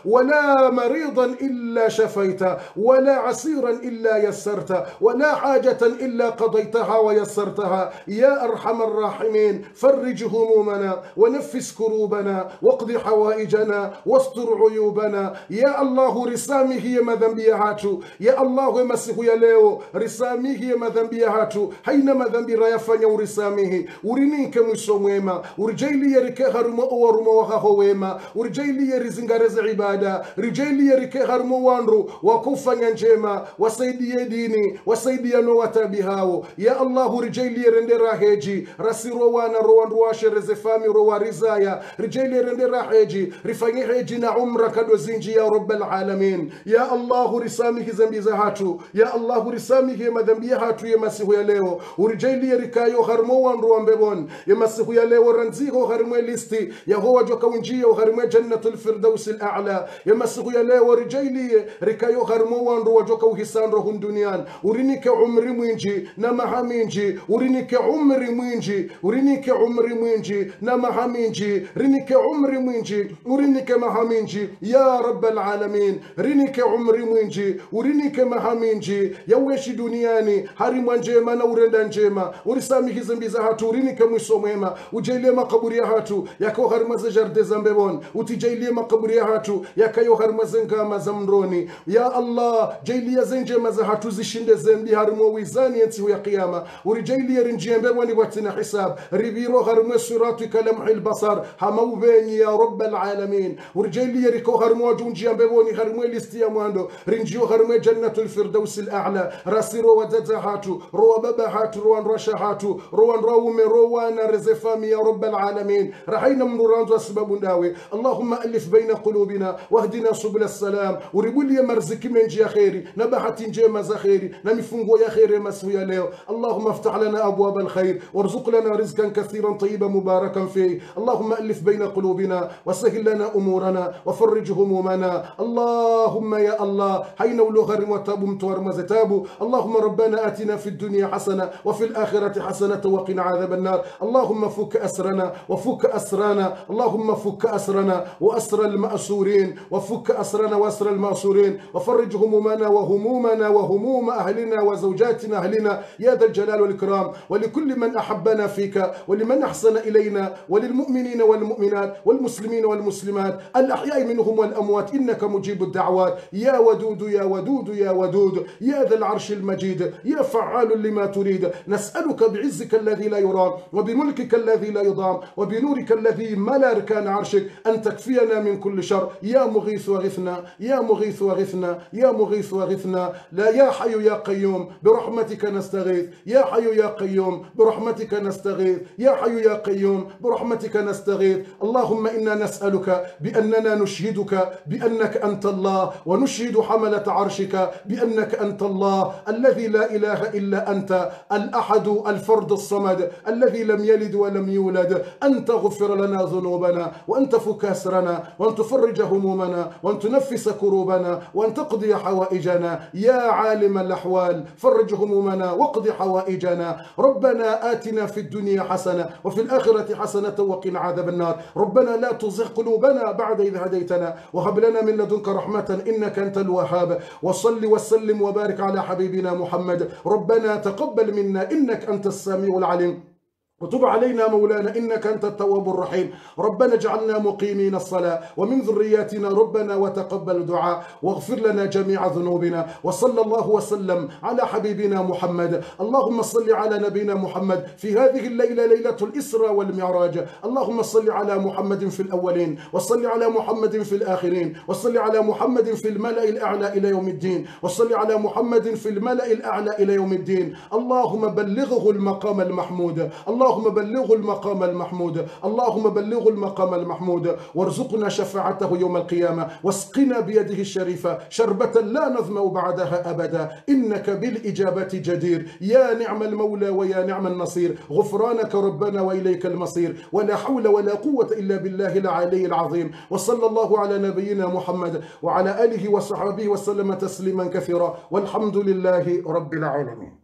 ولا مريضا إلا شفيت ولا عسيرا إلا يسرت ولا حاجة إلا قضيتها ويسرتها يا أرحم الراحمين. فرج همومنا ونفس كروبنا واقض حوائجنا واستر عيوبنا يا الله. رسامه madhambi hatu ya Allah masiku ya leo risamihi madhambi hatu haina madhambi rayafanya urisamihi urinike mwisho mwema urjailie rike harumo warumo waho wema urjailie rizingareze ibada rijailie rike harumo wanru wakufanya njema wasaidie dini wasaidie no watabi hao ya Allah. Rijailie rendera heji rasiro wana rowandu washereze fami rowarizaya rijailie rendera heji rifanye heji na umra kado zinji ya rabbal alamin ya Allah. Risamihi zambi za hatu ya Allah risamihi madhambi hatu ya masihu ya leo urjailie rikayo harmo wandu wambebon ya masihu ya leo ranziho harmo listi ya huwa joka unjia harmo jannatul firdaus al-a'la ya masihu ya leo urjailie rikayo harmo wandu wajoka uhisandro hundunian urinike umri mwinji na mahaminji urinike umri mwinji urinike umri mwinji na mahaminji rinike umri mwinji urinike mahaminji ya rabbal alamin rinike umri mwinji urinike mahaminji yaweshi duniani harimwa njema na urenda njema urisamihi zambi za hatu urinike mwiso mwema ujailie makaburi ya hatu yako harmaze jarde zambebon utijailie makaburi ya hatu yakayo harmaze ngama za mroni ya Allah. Jailia zenjema za hatu zishinde zembi harimo wizani enti ya qiyama urijailie rinjiembeboni watina hisab ribiro harimo suratu kalamhi albasar hamaubenyi ya rabbal alamin urijailie riko harimo junjiembeboni harimo listi ya mwando rinjio harimo jannatul firdaus al-a'la rasiro wadadahatu rowa babahatu rowan rashahatu rowan rawme rowana rezefami ya rabbal alamin rahina mnuranzo sababu ndawe. Allahumma alif baina qulubina wahdina subul salam uribulie marziki menji ya khairi na bahati njema za khairi na mifungo ya khairi masu ya leo. Allahumma aftah lana abwab al-khair warzuq lana rizqan kathiran tayyiban mubarakan fihi. Allahumma alif baina qulubina wasahhil lana umurana wafarrij humumana. Allahumma ya Allah حين ولو غرم وتاب متوار مزتابو. اللهم ربنا آتنا في الدنيا حسنة وفي الآخرة حسنة وقنا عذاب النار. اللهم فك أسرنا وفك أسرانا. اللهم فك أسرنا وأسر المأسورين وفك أسرنا وأسر المأسورين وفرج همومنا وهمومنا وهموم أهلنا وزوجاتنا أهلنا يا ذا الجلال والإكرام. ولكل من أحبنا فيك ولمن أحسن إلينا وللمؤمنين والمؤمنات والمسلمين والمسلمات الأحياء منهم والأموات إنك مجيب الدعوات يا ودود يا ودود يا ودود يا ذا العرش المجيد يا فعال لما تريد. نسألك بعزك الذي لا يرام وبملكك الذي لا يضام وبنورك الذي ملا أركان عرشك أن تكفينا من كل شر يا مغيث وغثنا يا مغيث وغثنا يا مغيث وغثنا. لا يا حي يا قيوم برحمتك نستغيث يا حي يا قيوم برحمتك نستغيث يا حي يا قيوم برحمتك نستغيث. اللهم إنا نسألك بأننا نشهدك بأنك أنت الله ونشهد حملة عرشك بأنك أنت الله الذي لا إله إلا أنت الأحد الفرد الصمد الذي لم يلد ولم يولد. أن تغفر لنا ذنوبنا وأن تفك أسرنا وأن تفرج همومنا وأن تنفس كروبنا وأن تقضي حوائجنا يا عالم الأحوال. فرج همومنا واقض حوائجنا. ربنا آتنا في الدنيا حسنة وفي الآخرة حسنة وقنا عذاب النار. ربنا لا تزغ قلوبنا بعد إذ هديتنا وهب لنا من لدنك رحمة إنك أنت الوهاب. وصل وسلم وبارك على حبيبنا محمد. ربنا تقبل منا إنك أنت السميع العليم وتب علينا مولانا إنك أنت التواب الرحيم. ربنا اجعلنا مقيمين الصلاة ومن ذرياتنا ربنا وتقبل دعاء واغفر لنا جميع ذنوبنا. وصلى الله وسلم على حبيبنا محمد. اللهم صل على نبينا محمد في هذه الليلة ليلة الإسراء والمعراج. اللهم صل على محمد في الأولين وصل على محمد في الآخرين وصل على محمد في الملأ الأعلى إلى يوم الدين وصل على محمد في الملأ الأعلى إلى يوم الدين. اللهم بلغه المقام المحمود. اللهم بلغه المقام المحمود. اللهم بلغه المقام المحمود وارزقنا شفاعته يوم القيامة واسقنا بيده الشريفة شربة لا نظمأ بعدها أبدا إنك بالإجابة جدير يا نعم المولى ويا نعم النصير. غفرانك ربنا وإليك المصير ولا حول ولا قوة إلا بالله العلي العظيم. وصلى الله على نبينا محمد وعلى آله وصحبه وسلم تسليما كثيرا والحمد لله رب العالمين.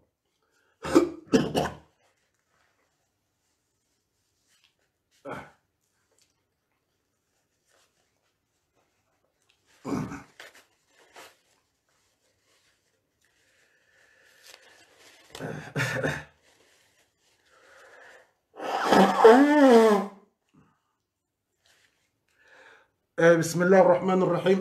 بسم الله الرحمن الرحيم.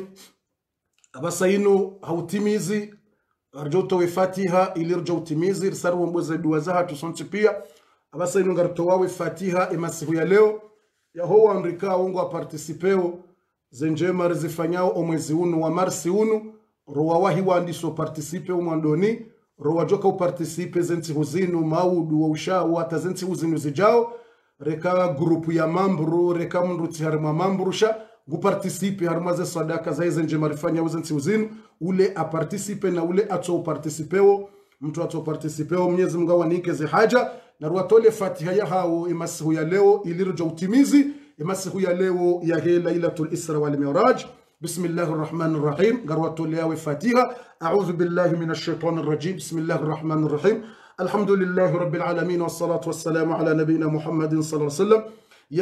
Abasainu hautimizi arjoto wefatiha ilirjo utimizi risaru mboze dua zaha tusonti pia. Abasainu ngartowa wefatiha imasihu ya leo ya hoa andrika ungu wa participeo zenjema rizifanyao omwezi unu wa marsi unu rowa wahi waandiso participe umwandoni rowa joka uparticipe zenti huzinu maudu wa ushawa hata zenti huzinu zijao reka grupu ya mambru reka mnduti harima mambrusha guparticipe harmaze sadaka zaize nje marifanya uzenti uzinu ule aparticipe na ule ato participeo mtu ato participeo Mwenyezi Mungu awanikeze haja na ruatole fatiha ya hao imasihu ya leo ilirjo utimizi imasihu ya leo ya he lailatul isra wal mi'raj. Bismillahir rahmanir rahim. Garwatole ya fatiha. A'udhu billahi minash shaitanir rajim. Bismillahir rahmanir rahim. Alhamdulillahi rabbil alamin wassalatu wassalamu ala nabiyyina Muhammadin sallallahu alaihi wasallam.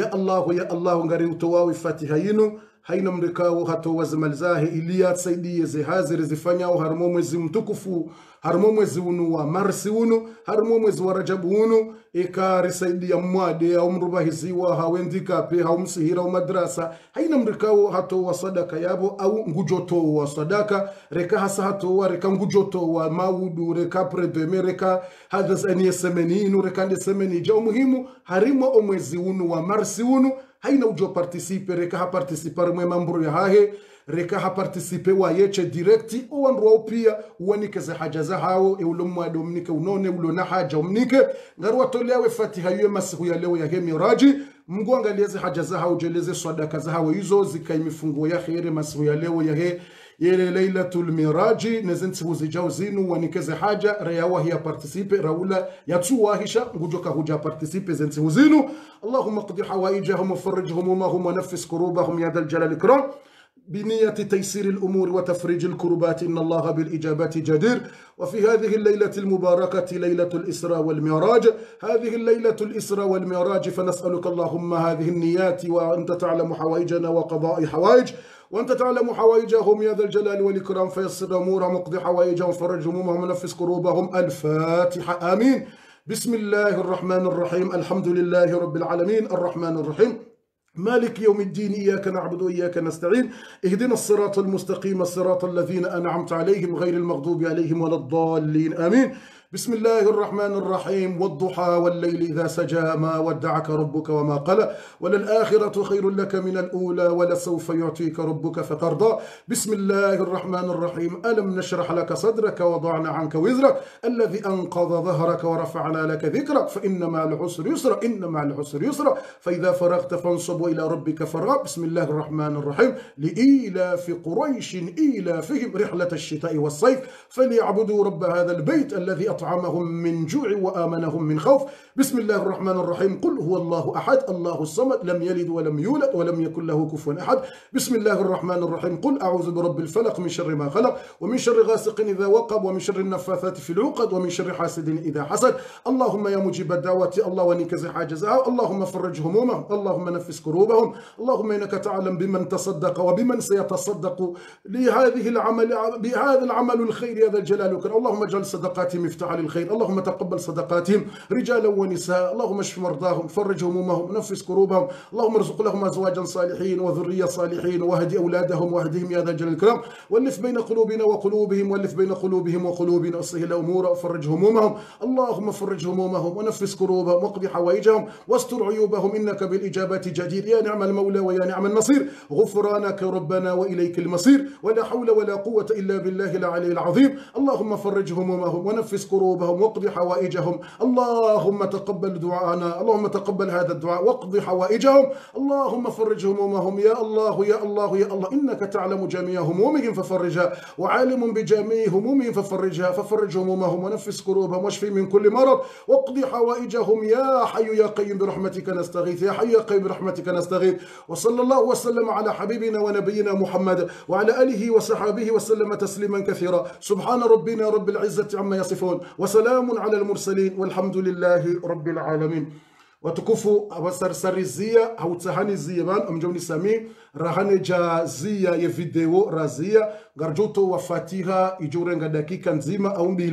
Ya Allah ngari utowawi fatiha yinu haina mrikao hato wazimalizahe ilia tsaidie zihaziri zifanyao harimo mwezi mtukufu harimo mwezi unu wa marsi unu harimo mwezi wa rajabu unu ikari saidia mwade au mrubahiziwa hawendika pe haumsihira au madrasa haina mrikao hato wa sadaka yabo au ngujoto wa sadaka reka hasa hato wa reka ngujoto wa maudu reka predeme reka hadha aniye semeninu reka nde semeni jao muhimu harimo mwezi unu wa marsi unu haina ujo participe reka ha participar mwe mamburu ya hahe reka ha participe wa yeche directi uwanruwa pia uwanikeze haja za hao eulumwa domnike unone ulona haja umnike ngaruwa tolewe fatiha yue masihu ya leo ya hemi raji Mungu angalieze haja za hao jeleze sadaka za hao hizo zikaimifungo ya khairi masihu ya leo ya he yele lailatul miraji nezenti huzijao zinu wanikeze haja rayawa hiya participe raula yatuwa hisha ngujoka huja participe zenti huzinu Allahumma qdi hawaijahum wa farrijhum umahum wa nafis kurubahum ya dal jalal ikram بنية تيسير الأمور وتفريج الكربات إن الله بالإجابات جدير. وفي هذه الليلة المباركة ليلة الإسراء والمعراج هذه الليلة الإسراء والمعراج فنسألك اللهم هذه النيات وأنت تعلم حوائجنا وقضاء حوائج وأنت تعلم حوائجهم يا ذا الجلال والإكرام فيسر أمورهم وقضي حوائجهم فرج همومهم ونفس كروبهم. الفاتحة آمين. بسم الله الرحمن الرحيم. الحمد لله رب العالمين الرحمن الرحيم مالك يوم الدين إياك نعبد وإياك نستعين اهدنا الصراط المستقيم الصراط الذين أنعمت عليهم غير المغضوب عليهم ولا الضالين آمين. بسم الله الرحمن الرحيم والضحى والليل إذا سجى ما ودعك ربك وما قلى وللآخرة خير لك من الأولى ولسوف يعطيك ربك فترضى. بسم الله الرحمن الرحيم ألم نشرح لك صدرك وضعنا عنك وزرك الذي أنقض ظهرك ورفعنا لك ذكرك فإن مع العسر يسرا إن مع العسر يسرا فإذا فرغت فانصب إلى ربك فرغب. بسم الله الرحمن الرحيم لإيلاف قريش إيلافهم رحلة الشتاء والصيف فليعبدوا رب هذا البيت الذي أطعمهم من جوع وآمنهم من خوف. بسم الله الرحمن الرحيم قل هو الله أحد الله الصمد لم يلد ولم يولد ولم يكن له كفوا أحد. بسم الله الرحمن الرحيم قل أعوذ برب الفلق من شر ما خلق ومن شر غاسق إذا وقب ومن شر النفاثات في العقد ومن شر حاسد إذا حسد. اللهم يا مجيب الدعوة الله ونكز حاجزها اللهم فرج همومهم اللهم نفس كروبهم اللهم إنك تعلم بمن تصدق وبمن سيتصدق لهذه العمل بهذا العمل الخير يا ذا الجلال والإكرام. اللهم اجعل صدقاتهم مفتاح للخير اللهم تقبل صدقاتهم رجالا ونساء اللهم اشف مرضاهم فرج همومهم نفس كروبهم اللهم ارزق لهم أزواجا صالحين وذرية صالحين واهدي أولادهم واهدهم يا ذا الجلال والإكرام والف بين قلوبنا وقلوبهم والف بين قلوبهم وقلوبنا وسهل أمورهم وفرج همومهم اللهم فرج همومهم ونفس كروبهم واقض حوائجهم واستر عيوبهم إنك بالإجابات جدير يا نعم المولى ويا نعم النصير. غفرانك ربنا وإليك المصير ولا حول ولا قوة إلا بالله العلي العظيم. اللهم فرج همومهم ونفس كروبهم واقض حوائجهم اللهم تقبل دعاءنا اللهم تقبل هذا الدعاء واقض حوائجهم اللهم فرج همومهم يا الله يا الله يا الله إنك تعلم جميع همومهم ففرجها وعالم بجميع همومهم ففرجها ففرج همومهم ونفس كروبهم واشفي من كل مرض واقض حوائجهم يا حي يا قيوم برحمتك نستغيث يا حي يا قيوم برحمتك نستغيث. وصلى الله وسلم على حبيبنا ونبينا محمد وعلى آله وصحبه وسلم تسليما كثيرا. سبحان ربنا رب العزة عما يصفون وسلام على المرسلين والحمد لله رب العالمين. watukufu abasarisizia hautahani ziban amjoni sami rahane jazia ya video razia garjoto wa fatiha ijurenga dakika nzima au mbili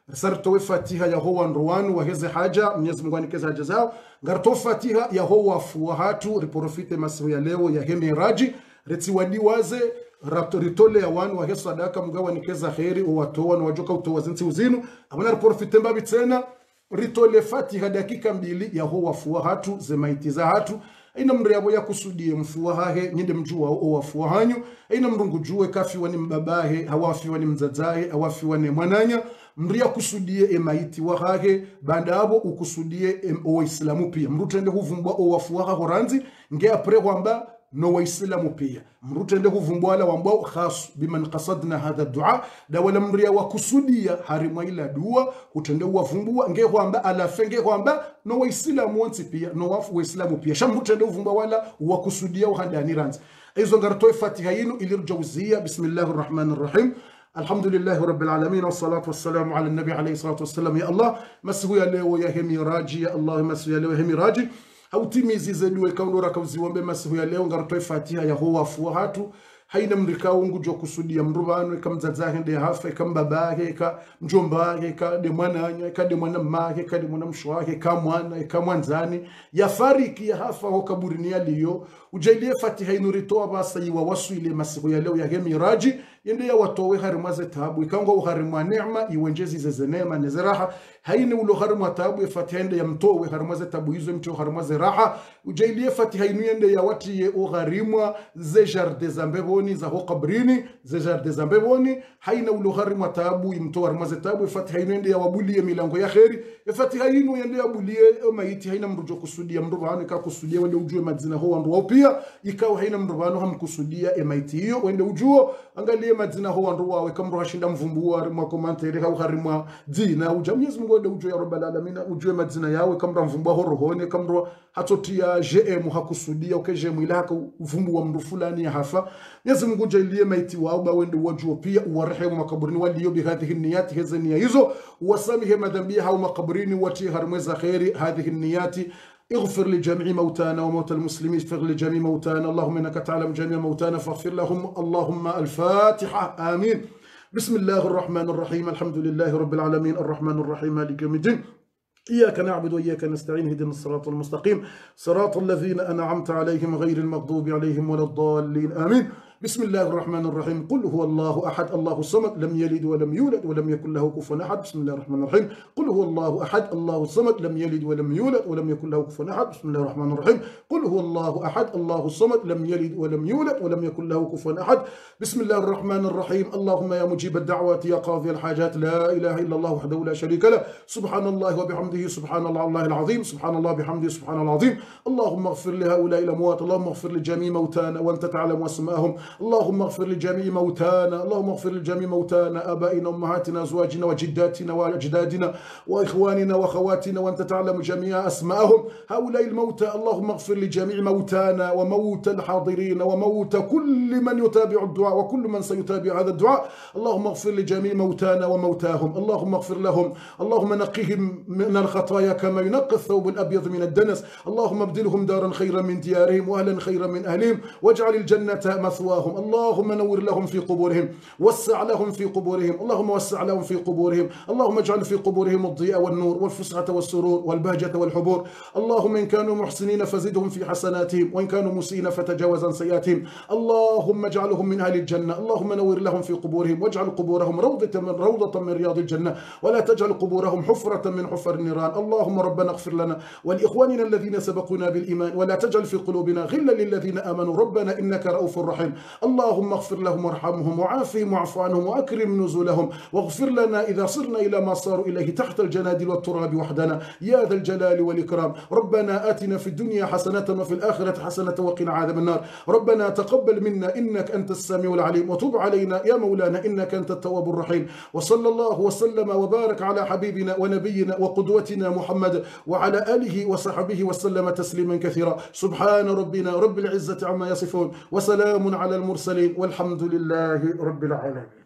sartowe fatiha ya howa nruwanu waheze haja Mwenyezi Mungu anikeze haja zao ngarto fatiha ya howa fuwa hatu riporofite masihu ya leo ya hemiraji retiwadi waze ritole ya wanu wahe sadaka mgawa nikeza kheri uwatowa na wajoka utowa zinti uzinu abana riporofite mbabi tena ritole fatiha dakika mbili ya howa fuwa hatu zemaitiza hatu aina mriabo ya kusudie mfuwa hahe nyinde mjua o wafuwa hanyu aina mrungu juwe kafi wani mbabahe hawafi wani mzazahe hawafi wani mwananya mria kusudie emaiti wa hahe bandabo ukusudie o waislamu pia mrutende huvumbwa o wafuwa horanzi nge apre wamba no waislamu pia mrutende huvumbwa ala wamba khasu biman qasadna hadha dua da wala mria wa kusudia harimwa ila dua utende wavumbwa nge wamba ala fenge wamba no waislamu wanti pia no wafu waislamu pia shamrutende huvumbwa wala wa kusudia uhadani ranzi aizo ngartoe fatiha yinu ilirjawzia bismillahir rahmanir rahim الحمد لله رب العالمين والصلاة والسلام على النبي عليه الصلاة والسلام يا الله مسهو يا لو يا همي راجي يا الله مسهو يا لو يا همي راجي أو تيميزي زدوا كونورا كوزيومbe مسهو يا لو ngartoe fatiha ya huwa fuhatu haina mrikao ngujo kusudia mrubano ikamzazahe de hafa ikambabake ka mjombake ka de mwananya ka de mwanamake ka de mwanamshwake ka mwana ka mwanzani ya fariki ya hafa ho kaburini yaliyo ujailie fatiha inuritoa basa yiwa wasu ile masiku ya leo ya gemiraji yende ya watowe harimaze tabu ikango harimwa neema iwenjezi zeze neema nezeraha haina ulo harimwa tabu ya fatiha yende ya mtowe harimaze tabu hizo mto harimaze raha ujailie fatiha inu yende ya wati ye harimwa ze jarde zambeboni za ho kabrini ze jarde zambeboni haina ulo harimwa tabu imto harimaze tabu fatiha inu yende ya wabulie milango ya kheri fatiha inu yende ya bulie maiti haina mrujo kusudia mrubano ka kusudia wende ujue madzina ho wandu pia ikawa haina mrubano hamkusudia emaiti hiyo wende ujuo angalie madzina ho wandu wawe kamro hashinda mvumbua mwa komantere ha harimwa dzina uja Mwenyezi Mungu wende ujue ya rabbal alamin ujue madzina yawe kamro mvumbua ho rohone kamro hatotia jm hakusudia ukejemu ila haka uvumbua mndu fulani ya hafa Mwenyezi Mungu jailie maiti wao ba wende ujuo pia uwarehemu makaburini waliyo bihadhihi niyati hizo nia hizo wasamihe madhambi hao makaburini wati harmeza khairi hadhihi niyati اغفر لجميع موتانا وموتى المسلمين اغفر لجميع موتانا اللهم انك تعلم جميع موتانا فاغفر لهم اللهم الفاتحه امين بسم الله الرحمن الرحيم الحمد لله رب العالمين الرحمن الرحيم مالك يوم الدين إياك نعبد وإياك نستعين اهدنا الصراط المستقيم صراط الذين أنعمت عليهم غير المغضوب عليهم ولا الضالين آمين بسم الله الرحمن الرحيم قل هو الله أحد الله الصمد لم يلد ولم يولد ولم يكن له كفوا أحد بسم الله الرحمن الرحيم قل هو الله أحد الله الصمد لم يلد ولم يولد ولم يكن له كفوا أحد بسم الله الرحمن الرحيم قل هو الله أحد الله الصمد لم يلد ولم يولد ولم يكن له كفوا أحد بسم الله الرحمن الرحيم اللهم يا مجيب الدعوات يا قاضي الحاجات لا إله إلا الله وحده لا شريك له سبحان الله وبحمده سبحان الله العظيم سبحان الله بحمده سبحان الله العظيم اللهم اغفر لهؤلاء الأموات اللهم اغفر لجميع موتانا وأنت تعلم أسماءهم اللهم اغفر لجميع موتانا اللهم اغفر لجميع موتانا آبائنا أمهاتنا أزواجنا وجداتنا وأجدادنا وإخواننا وأخواتنا وأنت تعلم جميع أسماءهم هؤلاء الموتى اللهم اغفر لجميع موتانا وموتى الحاضرين وموتى كل من يتابع الدعاء وكل من سيتابع هذا الدعاء اللهم اغفر لجميع موتانا وموتاهم اللهم اغفر لهم اللهم نقهم من الخطايا كما ينقى الثوب الأبيض من الدنس اللهم ابدلهم دارا خيرا من ديارهم وأهلا خيرا من أهلهم واجعل الجنة مثواهم اللهم نور لهم في قبورهم وسع لهم في قبورهم اللهم وسع لهم في قبورهم اللهم اجعل في قبورهم الضياء والنور والفسحة والسرور والبهجة والحبور اللهم إن كانوا محسنين فزدهم في حسناتهم وإن كانوا مسيئين فتجاوز عن سيئاتهم اللهم اجعلهم من أهل الجنة اللهم نور لهم في قبورهم واجعل قبورهم روضة من رياض الجنة ولا تجعل قبورهم حفرة من حفر النيران اللهم ربنا اغفر لنا ولإخواننا الذين سبقونا بالإيمان ولا تجعل في قلوبنا غلا للذين آمنوا ربنا إنك رؤوف رحيم اللهم اغفر لهم وارحمهم وعافهم واعف عنهم وأكرم نزولهم واغفر لنا إذا صرنا إلى ما صاروا إليه تحت الجنادل والتراب وحدنا يا ذا الجلال والإكرام ربنا آتنا في الدنيا حسنة وفي الآخرة حسنة وقنا عذاب النار ربنا تقبل منا إنك أنت السميع العليم وتب علينا يا مولانا إنك أنت التواب الرحيم وصلى الله وسلم وبارك على حبيبنا ونبينا وقدوتنا محمد وعلى آله وصحبه وسلم تسليما كثيرا سبحان ربنا رب العزة عما يصفون وسلام على المرسلين والحمد لله رب العالمين.